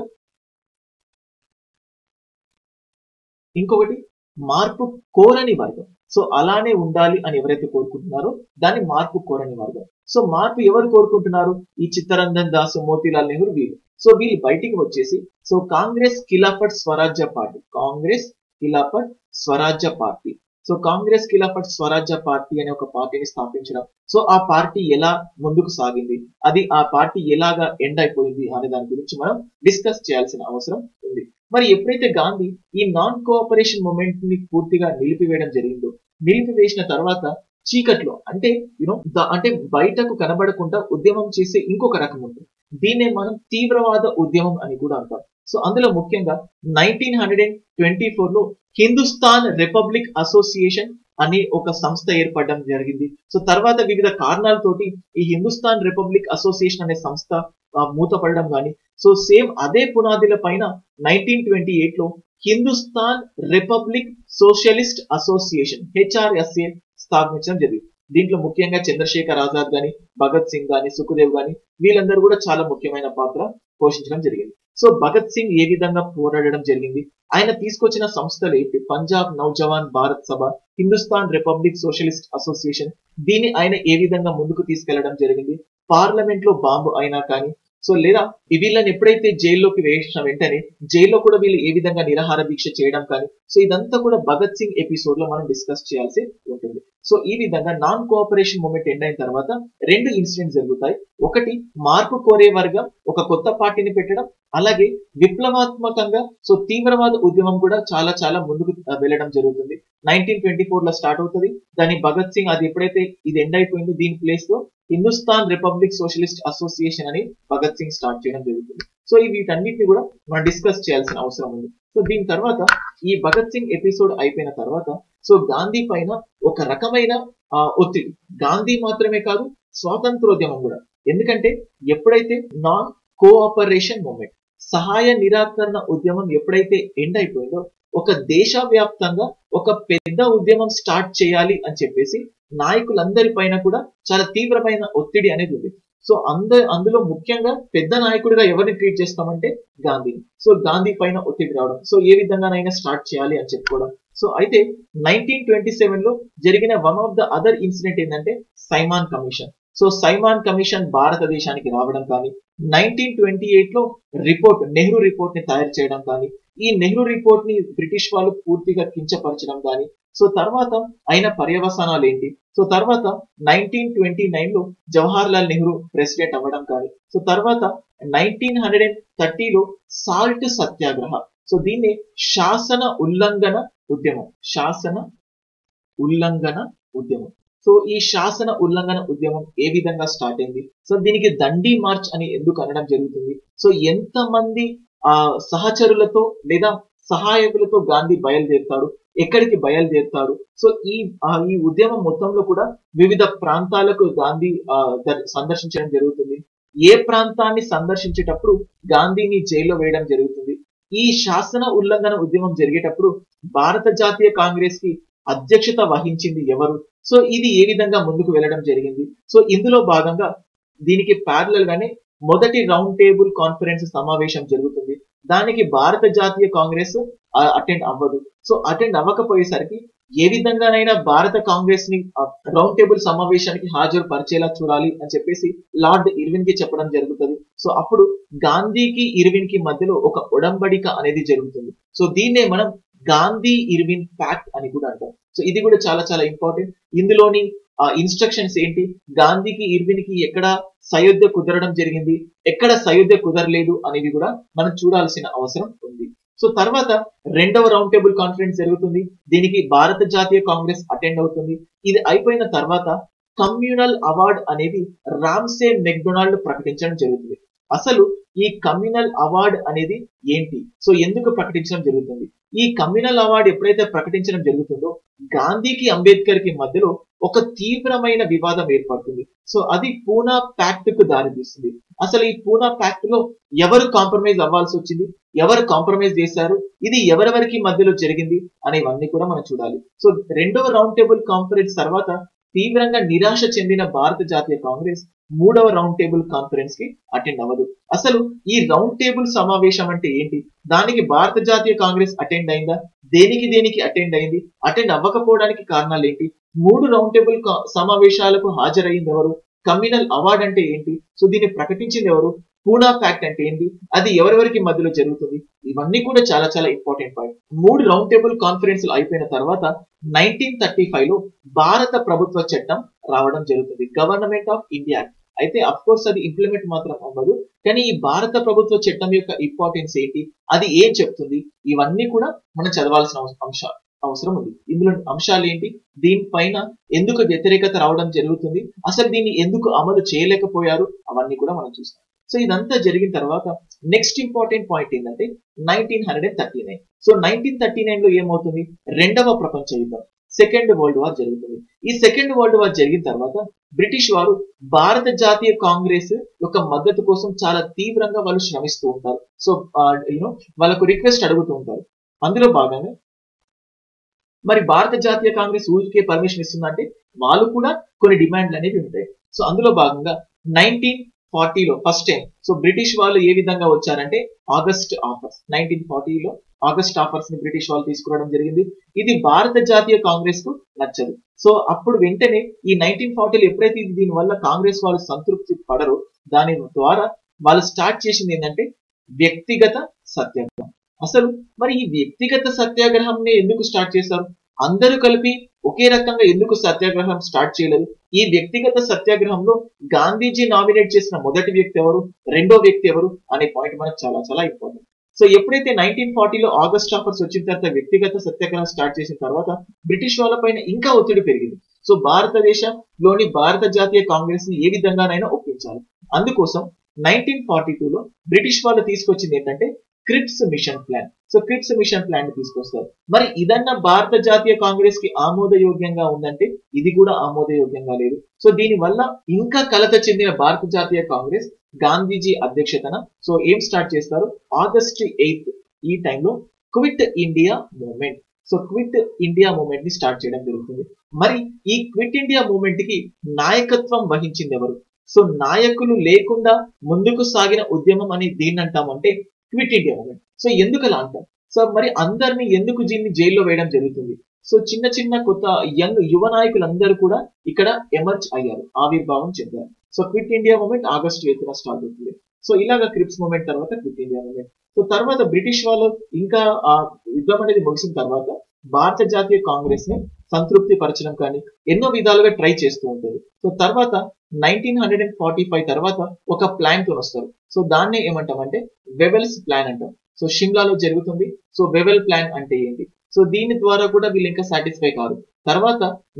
ఇంకొకటి మార్పు కోరని వర్గం. సో అలానే ఉండాలి అని ఎవరైతే కోరుకుంటున్నారో దాన్ని మార్పు కోరని వర్గం. సో మార్పు ఎవరు కోరుకుంటున్నారు, ఈ చిత్తరంజన్ దాస్, మోతీలాల్ నెహ్రూ వీళ్ళు. సో వీళ్ళు బయటికి వచ్చేసి సో కాంగ్రెస్ ఖిలాఫత్ స్వరాజ్య పార్టీ, కాంగ్రెస్ ఖిలాఫత్ స్వరాజ్య పార్టీ, సో కాంగ్రెస్ ఖిలాఫత్ స్వరాజ్య పార్టీ అనే ఒక పార్టీని స్థాపించడం. సో ఆ పార్టీ ఎలా ముందుకు సాగింది, అది ఆ పార్టీ ఎలాగా ఎండ్ అయిపోయింది అనే దాని గురించి మనం డిస్కస్ చేయాల్సిన అవసరం ఉంది. మరి ఎప్పుడైతే గాంధీ ఈ నాన్ కోఆపరేషన్ మూవ్మెంట్ ని పూర్తిగా నిలిపివేయడం జరిగిందో, నిలిపివేసిన తర్వాత చీకట్లో అంటే అంటే బయటకు కనబడకుండా ఉద్యమం చేసే ఇంకొక రకం ఉంటుంది. దీన్నే మనం తీవ్రవాద ఉద్యమం అని కూడా అంటాం. సో అందులో ముఖ్యంగా 1924లో హిందుస్థాన్ రిపబ్లిక్ అసోసియేషన్ అనే ఒక సంస్థ ఏర్పడడం జరిగింది. సో తర్వాత వివిధ కారణాలతోటి ఈ హిందుస్థాన్ రిపబ్లిక్ అసోసియేషన్ అనే సంస్థ మూతపడడం కానీ, సో సేమ్ అదే పునాదుల పైన 1928లో Hindustan republic socialist association HRSA స్థాపించడం జరిగింది. దీంట్లో ముఖ్యంగా చంద్రశేఖర్ ఆజాద్ గాని, భగత్ సింగ్ గాని, సుఖదేవ్ గాని వీళ్ళందరూ కూడా చాలా ముఖ్యమైన పాత్ర పోషించడం జరిగింది. సో భగత్ సింగ్ ఏ విధంగా పోరాడడం జరిగింది, ఆయన తీసుకొచ్చిన సంస్థలు ఏంటి, పంజాబ్ నౌజవాన్ భారత్ సభ, హిందుస్థాన్ రిపబ్లిక్ సోషలిస్ట్ అసోసియేషన్, దీన్ని ఆయన ఏ విధంగా ముందుకు తీసుకెళ్లడం జరిగింది, పార్లమెంట్ లో బాంబు అయినా కానీ, సో లేదా వీళ్ళని ఎప్పుడైతే జైల్లోకి వేసిన వెంటనే జైల్లో కూడా వీళ్ళు ఏ విధంగా నిరాహార దీక్ష చేయడం కానీ, సో ఇదంతా కూడా భగత్ సింగ్ ఎపిసోడ్ లో మనం డిస్కస్ చేయాల్సి ఉంటుంది. సో ఈ విధంగా నాన్ కోఆపరేషన్ మూవ్మెంట్ ఎండ్ అయిన తర్వాత రెండు ఇన్సిడెంట్స్ జరుగుతాయి. ఒకటి మార్పు కోరే వర్గం ఒక కొత్త పార్టీని పెట్టడం, అలాగే విప్లవాత్మకంగా సో తీవ్రవాద ఉద్యమం కూడా చాలా చాలా ముందుకు వెళ్ళడం జరుగుతుంది. 1924 లో స్టార్ట్ అవుతుంది. దాని భగత్ సింగ్ అది ఎప్పుడైతే ఇది ఎండ్ అయిపోయిందో దీని ప్లేస్ లో హిందుస్థాన్ రిపబ్లిక్ సోషలిస్ట్ అసోసియేషన్ అని భగత్ సింగ్ స్టార్ట్ చేయడం జరుగుతుంది. సో వీటన్నిటిని కూడా మనం డిస్కస్ చేయాల్సిన అవసరం ఉంది. సో దీని తర్వాత ఈ భగత్ సింగ్ ఎపిసోడ్ అయిపోయిన తర్వాత సో గాంధీ పైన ఒక రకమైన ఒత్తిడి, గాంధీ మాత్రమే కాదు స్వాతంత్రోద్యమం కూడా. ఎందుకంటే ఎప్పుడైతే నాన్ కోఆపరేషన్ మూవ్మెంట్, సహాయ నిరాకరణ ఉద్యమం ఎప్పుడైతే ఎండ్ అయిపోయిందో ఒక దేశవ్యాప్తంగా ఒక పెద్ద ఉద్యమం స్టార్ట్ చేయాలి అని చెప్పేసి నాయకులందరి పైన కూడా చాలా తీవ్రమైన ఒత్తిడి అనేది ఉంది. సో అందులో ముఖ్యంగా పెద్ద నాయకుడిగా ఎవరిని ట్రీట్ చేస్తామంటే గాంధీని. సో గాంధీ పైన ఒత్తిడి రావడం, సో ఏ విధంగానైనా స్టార్ట్ చేయాలి అని చెప్పుకోవడం. సో అయితే 1927 లో జరిగిన one of the other incident ఏంటంటే Simon commission. So Simon commission భారతదేశానికి రావడం కానీ, 1928 లో రిపోర్ట్, నెహ్రూ రిపోర్ట్ ని తయారు చేయడం కానీ, ఈ నెహ్రూ రిపోర్ట్ ని బ్రిటిష్ వాళ్ళు పూర్తిగా కించపరచడం కానీ, సో తర్వాత అయిన పర్యవసానాలు ఏంటి, సో తర్వాత 1929 లో జవహర్ లాల్ నెహ్రూ ప్రెసిడెంట్ అవ్వడం కానీ, సో తర్వాత 1930 లో సాల్ట్ సత్యాగ్రహ, సో దీన్ని శాసన ఉల్లంఘన ఉద్యమం, శాసన ఉల్లంఘన ఉద్యమం. సో ఈ శాసన ఉల్లంఘన ఉద్యమం ఏ విధంగా స్టార్ట్ అయింది, సో దీనికి దండి మార్చ్ అని ఎందుకు అనడం జరుగుతుంది, సో ఎంతమంది సహచరులతో లేదా సహాయకులతో గాంధీ బయలుదేరుతాడు, ఎక్కడికి బయలుదేరుతాడు, సో ఈ ఉద్యమం మొత్తంలో కూడా వివిధ ప్రాంతాలకు గాంధీ సందర్శించడం జరుగుతుంది. ఏ ప్రాంతాన్ని సందర్శించేటప్పుడు గాంధీని జైల్లో వేయడం జరుగుతుంది. ఈ శాసన ఉల్లంఘన ఉద్యమం జరిగేటప్పుడు భారత జాతీయ కాంగ్రెస్ కి అధ్యక్షత వహించింది ఎవరు, సో ఇది ఏ విధంగా ముందుకు వెళ్ళడం జరిగింది. సో ఇందులో భాగంగా దీనికి ప్యారలల్ గానే మొదటి రౌండ్ టేబుల్ కాన్ఫరెన్స్ సమావేశం జరుగుతుంది. దానికి భారత జాతీయ కాంగ్రెస్ అటెండ్ అవ్వదు. సో అటెండ్ అవ్వకపోయేసరికి ఏ విధంగానైనా భారత కాంగ్రెస్ ని రౌండ్ టేబుల్ సమావేశానికి హాజరు పరిచేలా చూడాలి అని చెప్పేసి లార్డ్ ఇర్విన్ కి చెప్పడం జరుగుతుంది. సో అప్పుడు గాంధీకి ఇర్విన్ కి మధ్యలో ఒక ఒడంబడిక అనేది జరుగుతుంది. సో దీన్నే మనం గాంధీ ఇర్విన్ ప్యాక్ట్ అని కూడా అంటాం. సో ఇది కూడా చాలా చాలా ఇంపార్టెంట్. ఇందులోని ఇన్స్ట్రక్షన్స్ ఏంటి, గాంధీకి ఇర్విన్ కి ఎక్కడ సయోధ్య కుదరడం జరిగింది, ఎక్కడ సయోధ్య కుదరలేదు అనేవి కూడా మనం చూడాల్సిన అవసరం ఉంది. సో తర్వాత రెండవ రౌండ్ టేబుల్ కాన్ఫరెన్స్ జరుగుతుంది. దీనికి భారత జాతీయ కాంగ్రెస్ అటెండ్ అవుతుంది. ఇది అయిపోయిన తర్వాత కమ్యూనల్ అవార్డ్ అనేది రామ్సే మెక్డొనాల్డ్ ప్రకటించడం జరుగుతుంది. అసలు ఈ కమ్యూనల్ అవార్డ్ అనేది ఏంటి, సో ఎందుకు ప్రకటించడం జరుగుతుంది, ఈ కమ్యూనల్ అవార్డు ఎప్పుడైతే ప్రకటించడం జరుగుతుందో గాంధీకి అంబేద్కర్ కి మధ్యలో ఒక తీవ్రమైన వివాదం ఏర్పడుతుంది. సో అది పూనా ప్యాక్ట్ కు దారితీస్తుంది. అసలు ఈ పూనా ప్యాక్ట్ లో ఎవరు కాంప్రమైజ్ అవ్వాల్సి వచ్చింది, ఎవరు కాంప్రమైజ్ చేశారు, ఇది ఎవరెవరికి మధ్యలో జరిగింది అనేవన్నీ కూడా మనం చూడాలి. సో రెండవ రౌండ్ టేబుల్ కాన్ఫరెన్స్ తర్వాత తీవ్రంగా నిరాశ చెందిన భారత జాతీయ కాంగ్రెస్ మూడవ రౌండ్ టేబుల్ కాన్ఫరెన్స్ కి అటెండ్ అవ్వదు. అసలు ఈ రౌండ్ టేబుల్ సమావేశం అంటే ఏంటి, దానికి భారత జాతీయ కాంగ్రెస్ అటెండ్ అయిందా, దేనికి అటెండ్ అయింది, అటెండ్ అవ్వకపోవడానికి కారణాలు ఏంటి, మూడు రౌండ్ టేబుల్ సమావేశాలకు హాజరయ్యింది ఎవరు, కమ్యూనల్ అవార్డ్ అంటే ఏంటి, సో దీన్ని ప్రకటించింది ఎవరు, పూనా ప్యాక్ట్ అంటే ఏంటి, అది ఎవరెవరికి మధ్యలో జరుగుతుంది, ఇవన్నీ కూడా చాలా చాలా ఇంపార్టెంట్ పాయింట్. మూడు రౌండ్ టేబుల్ కాన్ఫరెన్స్ అయిపోయిన తర్వాత 1935 లో భారత ప్రభుత్వ చట్టం రావడం జరుగుతుంది, గవర్నమెంట్ ఆఫ్ ఇండియా. అయితే అఫ్ కోర్స్ అది ఇంప్లిమెంట్ మాత్రం అవ్వదు, కానీ ఈ భారత ప్రభుత్వ చట్టం యొక్క ఇంపార్టెన్స్ ఏంటి, అది ఏం చెప్తుంది, ఇవన్నీ కూడా మనం చదవాల్సిన అవసరం ఉంది. ఇందులో అంశాలు ఏంటి, దీనిపైన ఎందుకు వ్యతిరేకత రావడం జరుగుతుంది, అసలు దీన్ని ఎందుకు అమలు చేయలేకపోయారు, అవన్నీ కూడా మనం చూస్తాం. సో ఇదంతా జరిగిన తర్వాత నెక్స్ట్ ఇంపార్టెంట్ పాయింట్ ఏంటంటే 1939. సో 1939 లో ఏమవుతుంది, రెండవ ప్రపంచ యుద్ధం, సెకండ్ వరల్డ్ వార్ జరుగుతుంది. ఈ సెకండ్ వరల్డ్ వార్ జరిగిన తర్వాత బ్రిటిష్ వారు భారత జాతీయ కాంగ్రెస్ యొక్క మద్దతు కోసం చాలా తీవ్రంగా వాళ్ళు శ్రమిస్తూ ఉంటారు. సో వాళ్ళకు రిక్వెస్ట్ అడుగుతూ ఉంటారు. అందులో భాగంగా మరి భారత జాతీయ కాంగ్రెస్ ఊరికే పర్మిషన్ ఇస్తుందంటే వాళ్ళు కూడా కొన్ని డిమాండ్లు అనేవి ఉంటాయి. సో అందులో భాగంగా 1940లో ఫస్ట్ టైం సో బ్రిటిష్ వాళ్ళు ఏ విధంగా వచ్చారంటే ఆగస్ట్ ఆఫర్స్, 1940లో ఆగస్ట్ ఆఫర్స్ ని బ్రిటిష్ వాళ్ళు తీసుకురావడం జరిగింది. ఇది భారత జాతీయ కాంగ్రెస్ కు నచ్చదు. సో అప్పుడు వెంటనే ఈ 1940లో ఎప్పుడైతే దీని వల్ల కాంగ్రెస్ వాళ్ళు సంతృప్తి పడరో దాని ద్వారా వాళ్ళు స్టార్ట్ చేసింది ఏంటంటే వ్యక్తిగత సత్యాగ్రహం. అసలు మరి ఈ వ్యక్తిగత సత్యాగ్రహం ఎందుకు స్టార్ట్ చేశారు, అందరూ కలిపి ఒకే రకంగా ఎందుకు సత్యాగ్రహం స్టార్ట్ చేయలేదు, ఈ వ్యక్తిగత సత్యాగ్రహంలో గాంధీజీ నామినేట్ చేసిన మొదటి వ్యక్తి ఎవరు, రెండో వ్యక్తి ఎవరు అనే పాయింట్ మనకు చాలా చాలా ఇంపార్టెంట్. సో ఎప్పుడైతే 1940లో ఆగస్ట్ ఆఫర్స్ వచ్చిన తర్వాత వ్యక్తిగత సత్యాగ్రహం స్టార్ట్ చేసిన తర్వాత బ్రిటిష్ వాళ్ళపైన ఇంకా ఒత్తిడి పెరిగింది. సో భారతదేశంలోని భారత జాతీయ కాంగ్రెస్ ని ఏ విధంగానైనా ఒప్పించాలి. అందుకోసం 1942లో బ్రిటిష్ వాళ్ళు తీసుకొచ్చింది ఏంటంటే Cripps mission plan. So Cripps mission plan ని తీసుకొస్తారు. మరి ఇదన్నా భారత జాతీయ కాంగ్రెస్ కి ఆమోదయోగ్యంగా ఉందంటే ఇది కూడా ఆమోదయోగ్యంగా లేదు. సో దీని వల్ల ఇంకా కలత చెందిన భారత జాతీయ కాంగ్రెస్ గాంధీజీ అధ్యక్షతన సో ఏం స్టార్ట్ చేస్తారు, ఆగస్ట్ 8 ఈ టైంలో quit India movement. So quit India movement ని స్టార్ట్ చేయడం జరుగుతుంది. మరి ఈ క్విట్ ఇండియా మూవ్మెంట్ కి నాయకత్వం వహించింది ఎవరు? సో నాయకులు లేకుండా ముందుకు సాగిన ఉద్యమం అని దీన్ని అంటామంటే క్విట్ ఇండియా మూవ్మెంట్. సో ఎందుకు అలా అంటాం? సో మరి అందరినీ ఎందుకు దీన్ని జైల్లో వేయడం జరుగుతుంది? సో చిన్న చిన్న కొత్త యువ నాయకులందరూ కూడా ఇక్కడ ఎమర్జ్ అయ్యారు, ఆవిర్భావం చెందారు. So quit India movement August 8న స్టార్ట్ అవుతుంది. సో ఇలాగా క్రిప్స్ మూవ్మెంట్ తర్వాత క్విట్ ఇండియా మూవ్మెంట్. సో తర్వాత బ్రిటిష్ వాళ్ళు ఇంకా ఆ యుద్ధం అనేది ముగిసిన తర్వాత భారత జాతీయ కాంగ్రెస్ ని సంతృప్తి పరచడం కానీ ఎన్నో విధాలుగా ట్రై చేస్తూ ఉంటుంది. సో తర్వాత 1945 తర్వాత ఒక ప్లాన్ తో వస్తారు. సో దాన్నే ఏమంటామంటే వెవెల్స్ ప్లాన్ అంటాం. సో షిమ్లాలో జరుగుతుంది. సో వెవెల్ ప్లాన్ అంటే ఏంటి? సో దీని ద్వారా కూడా వీళ్ళు ఇంకా సాటిస్ఫై కాదు. తర్వాత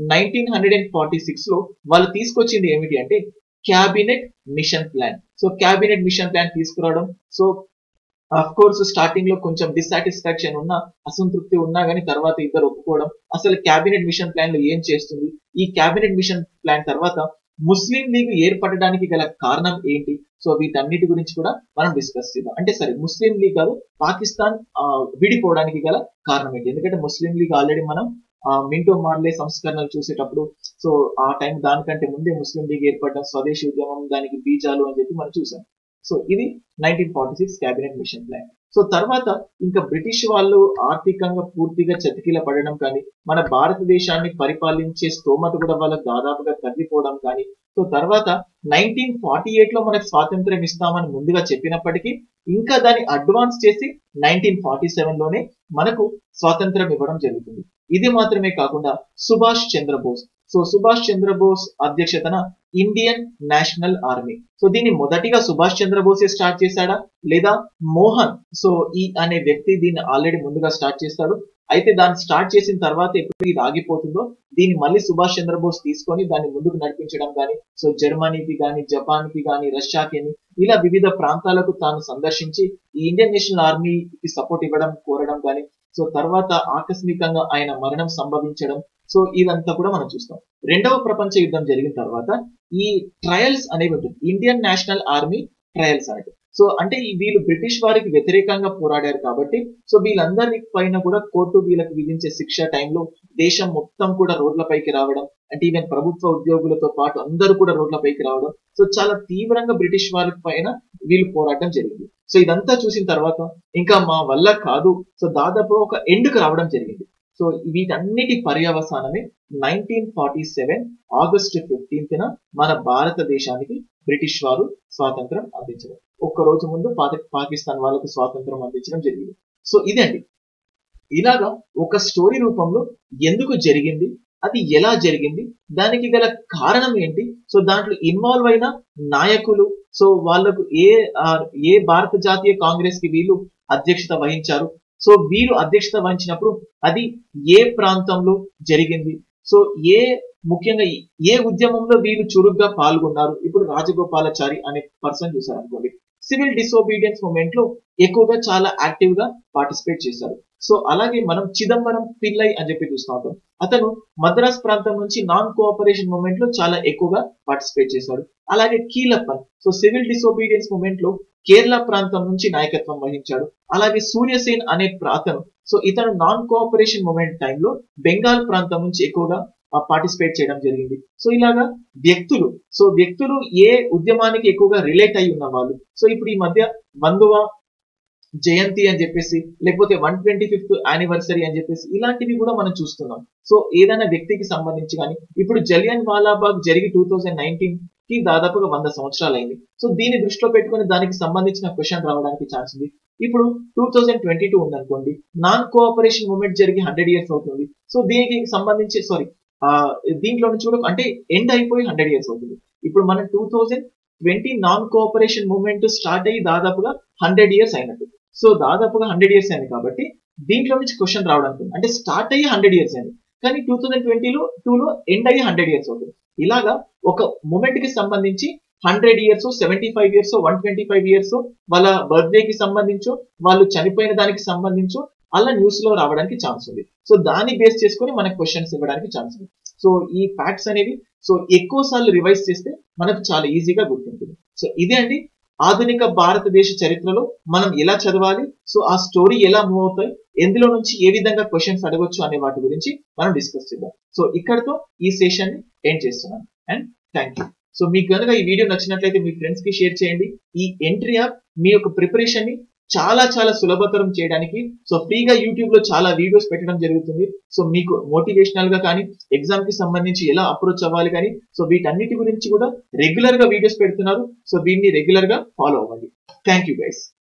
1946లో వాళ్ళు తీసుకొచ్చింది ఏమిటి అంటే cabinet mission plan. So cabinet mission plan తీసుకురావడం. సో అఫ్ కోర్స్ స్టార్టింగ్ లో కొంచెం డిస్సాటిస్ఫాక్షన్ ఉన్నా, అసంతృప్తి ఉన్నా కానీ తర్వాత ఇద్దరు ఒప్పుకోవడం. అసలు క్యాబినెట్ మిషన్ ప్లాన్ లో ఏం చేస్తుంది? ఈ క్యాబినెట్ మిషన్ ప్లాన్ తర్వాత ముస్లిం లీగ్ ఏర్పడడానికి గల కారణం ఏంటి? సో వీటన్నిటి గురించి కూడా మనం డిస్కస్ చేద్దాం. అంటే సరే ముస్లిం లీగ్ కాదు, పాకిస్తాన్ విడిపోవడానికి గల కారణం ఏంటి? ఎందుకంటే ముస్లిం లీగ్ ఆల్రెడీ మనం మింటో మార్లే సంస్కరణలు చూసేటప్పుడు సో ఆ టైం దానికంటే ముందే ముస్లిం లీగ్ ఏర్పడడం, స్వదేశీ ఉద్యమం దానికి బీజాలు అని చెప్పి మనం చూసాం. సో ఇది 1946 క్యాబినెట్ మిషన్ ప్లాన్. సో తర్వాత ఇంకా బ్రిటిష్ వాళ్ళు ఆర్థికంగా పూర్తిగా చతికిల పడడం కానీ, మన భారతదేశాన్ని పరిపాలించే స్తోమత కూడా వాళ్ళకి దాదాపుగా తగ్గిపోవడం కానీ, సో తర్వాత 1948లో మనకు స్వాతంత్రం ఇస్తామని ముందుగా చెప్పినప్పటికీ ఇంకా దాన్ని అడ్వాన్స్ చేసి 1947లోనే మనకు స్వాతంత్రం ఇవ్వడం జరుగుతుంది. ఇది మాత్రమే కాకుండా సుభాష్ చంద్రబోస్. సో సుభాష్ చంద్రబోస్ అధ్యక్షతన ఇండియన్ నేషనల్ ఆర్మీ. సో దీన్ని మొదటిగా సుభాష్ చంద్రబోసే స్టార్ట్ చేశాడా లేదా మోహన్ సో ఈ అనే వ్యక్తి దీన్ని ఆల్రెడీ ముందుగా స్టార్ట్ చేస్తాడు. అయితే దాన్ని స్టార్ట్ చేసిన తర్వాత ఎప్పుడు ఇది ఆగిపోతుందో దీన్ని మళ్ళీ సుభాష్ చంద్రబోస్ తీసుకొని దాన్ని ముందుకు నడిపించడం కానీ, సో జర్మనీకి కానీ, జపాన్ కి కానీ, రష్యాకి ఇలా వివిధ ప్రాంతాలకు తాను సందర్శించి ఈ ఇండియన్ నేషనల్ ఆర్మీకి సపోర్ట్ ఇవ్వడం కోరడం కానీ, సో తర్వాత ఆకస్మికంగా ఆయన మరణం సంభవించడం. సో ఇదంతా కూడా మనం చూస్తాం. రెండవ ప్రపంచ యుద్ధం జరిగిన తర్వాత ఈ ట్రయల్స్ అనేవి ఉంటుంది, ఇండియన్ నేషనల్ ఆర్మీ ట్రయల్స్ అనేవి. సో అంటే వీళ్ళు బ్రిటిష్ వారికి వ్యతిరేకంగా పోరాడారు కాబట్టి సో వీళ్ళందరి పైన కూడా కోర్టు వీళ్ళకి విధించే శిక్ష టైంలో దేశం మొత్తం కూడా రోడ్లపైకి రావడం, అంటే ఈవెన్ ప్రభుత్వ ఉద్యోగులతో పాటు అందరూ కూడా రోడ్లపైకి రావడం. సో చాలా తీవ్రంగా బ్రిటిష్ వారి పైన వీళ్ళు పోరాటం జరిగింది. సో ఇదంతా చూసిన తర్వాత ఇంకా మా వల్ల కాదు, సో దాదాపు ఒక ఎండ్కి రావడం జరిగింది. సో వీటన్నిటి పర్యవసానమే 1947 ఆగస్టు 15న మన భారతదేశానికి బ్రిటిష్ వారు స్వాతంత్రం అందించడం. ఒక్కరోజు ముందు పాకిస్తాన్ వాళ్ళకు స్వాతంత్రం అందించడం జరిగింది. సో ఇదండి, ఇలాగా ఒక స్టోరీ రూపంలో ఎందుకు జరిగింది, అది ఎలా జరిగింది, దానికి గల కారణం ఏంటి, సో దాంట్లో ఇన్వాల్వ్ అయిన నాయకులు, సో వాళ్ళకు ఏ భారత జాతీయ కాంగ్రెస్ కి వీళ్ళు అధ్యక్షత వహించారు, సో వీరు అధ్యక్షత వహించినప్పుడు అది ఏ ప్రాంతంలో జరిగింది, సో ముఖ్యంగా ఏ ఉద్యమంలో వీళ్ళు చురుగ్గా పాల్గొన్నారు. ఇప్పుడు రాజగోపాలాచారి అనే పర్సన్ చూసారు అనుకోండి, సివిల్ డిసోబీడియన్స్ మూవ్మెంట్ లో ఎక్కువగా చాలా యాక్టివ్ గా పార్టిసిపేట్ చేశారు. సో అలాగే మనం చిదంబరం పిల్లై అని చెప్పి చూస్తూ ఉంటాం, అతను మద్రాస్ ప్రాంతం నుంచి నాన్ కోఆపరేషన్ మూవ్మెంట్ లో చాలా ఎక్కువగా పార్టిసిపేట్ చేశాడు. అలాగే Kelappan so civil disobedience movement లో కేరళ ప్రాంతం నుంచి నాయకత్వం వహించాడు. అలాగే సూర్యసేన్ అనే అతను సో ఇతను నాన్ కోఆపరేషన్ మూవ్మెంట్ టైంలో బెంగాల్ ప్రాంతం నుంచి ఎక్కువగా పార్టిసిపేట్ చేయడం జరిగింది. సో ఇలాగా వ్యక్తులు ఏ ఉద్యమానికి ఎక్కువగా రిలేట్ అయి ఉన్న వాళ్ళు. సో ఇప్పుడు ఈ మధ్య బంధువ జయంతి అని చెప్పేసి, లేకపోతే 125th యానివర్సరీ అని చెప్పేసి ఇలాంటివి కూడా మనం చూస్తున్నాం. సో ఏదైనా వ్యక్తికి సంబంధించి కానీ, ఇప్పుడు జలియన్ వాలాబాగ్ జరిగి 2019 కి దాదాపుగా 100 సంవత్సరాలు అయింది. సో దీన్ని దృష్టిలో పెట్టుకుని దానికి సంబంధించిన క్వశ్చన్ రావడానికి ఛాన్స్ ఉంది. ఇప్పుడు 2022 ఉందనుకోండి, నాన్ కోఆపరేషన్ మూవ్మెంట్ జరిగి 100 years అవుతుంది. సో దీనికి సంబంధించి దీంట్లో నుంచి అంటే ఎండ్ అయిపోయి 100 years అవుతుంది. ఇప్పుడు మనం 2020 నాన్ కోఆపరేషన్ మూవ్మెంట్ స్టార్ట్ అయ్యి దాదాపుగా 100 years అయినట్టు. సో దాదాపుగా 100 ఇయర్స్ అయింది కాబట్టి దీంట్లో నుంచి క్వశ్చన్ రావడం అనుకుంది. అంటే స్టార్ట్ అయ్యి 100 ఇయర్స్ అయింది, కానీ 2022లో ఎండ్ అయ్యి 100 ఇయర్స్ అవుతుంది. ఇలాగా ఒక మూమెంట్ కి సంబంధించి 100 ఇయర్స్, 75 ఇయర్స్, 125 ఇయర్స్, వాళ్ళ బర్త్డే కి సంబంధించో, వాళ్ళు చనిపోయిన దానికి సంబంధించో అలా న్యూస్ లో రావడానికి ఛాన్స్ ఉంది. సో దాన్ని బేస్ చేసుకొని మనకు క్వశ్చన్స్ ఇవ్వడానికి ఛాన్స్ ఉంది. సో ఈ ఫ్యాక్ట్స్ అనేవి సో ఎక్కువ సార్లు రివైజ్ చేస్తే మనకు చాలా ఈజీగా గుర్తుంటుంది. సో ఇదే అండి ఆధునిక భారతదేశ చరిత్రలో మనం ఎలా చదవాలి, సో ఆ స్టోరీ ఎలా మూవ్ అవుతాయి, ఎందులో నుంచి ఏ విధంగా క్వశ్చన్స్ అడగొచ్చు అనే వాటి గురించి మనం డిస్కస్ చేద్దాం. సో ఇక్కడతో ఈ సెషన్ ని ఎండ్ చేస్తున్నాను అండ్ థ్యాంక్ యూ. సో మీకు కనుక ఈ వీడియో నచ్చినట్లయితే మీ ఫ్రెండ్స్ కి షేర్ చేయండి. ఈ ఎంట్రీ యాప్ మీ యొక్క ప్రిపరేషన్ ని చాలా చాలా సులభతరం చేయడానికి సో ఫ్రీగా యూట్యూబ్ లో చాలా వీడియోస్ పెట్టడం జరుగుతుంది. సో మీకు మోటివేషనల్ గా కానీ ఎగ్జామ్ కి సంబంధించి ఎలా అప్రోచ్ అవ్వాలి కానీ సో వీటన్నిటి గురించి కూడా రెగ్యులర్ గా వీడియోస్ పెడుతున్నారు. సో దీన్ని రెగ్యులర్ గా ఫాలో అవ్వండి. Thank you guys.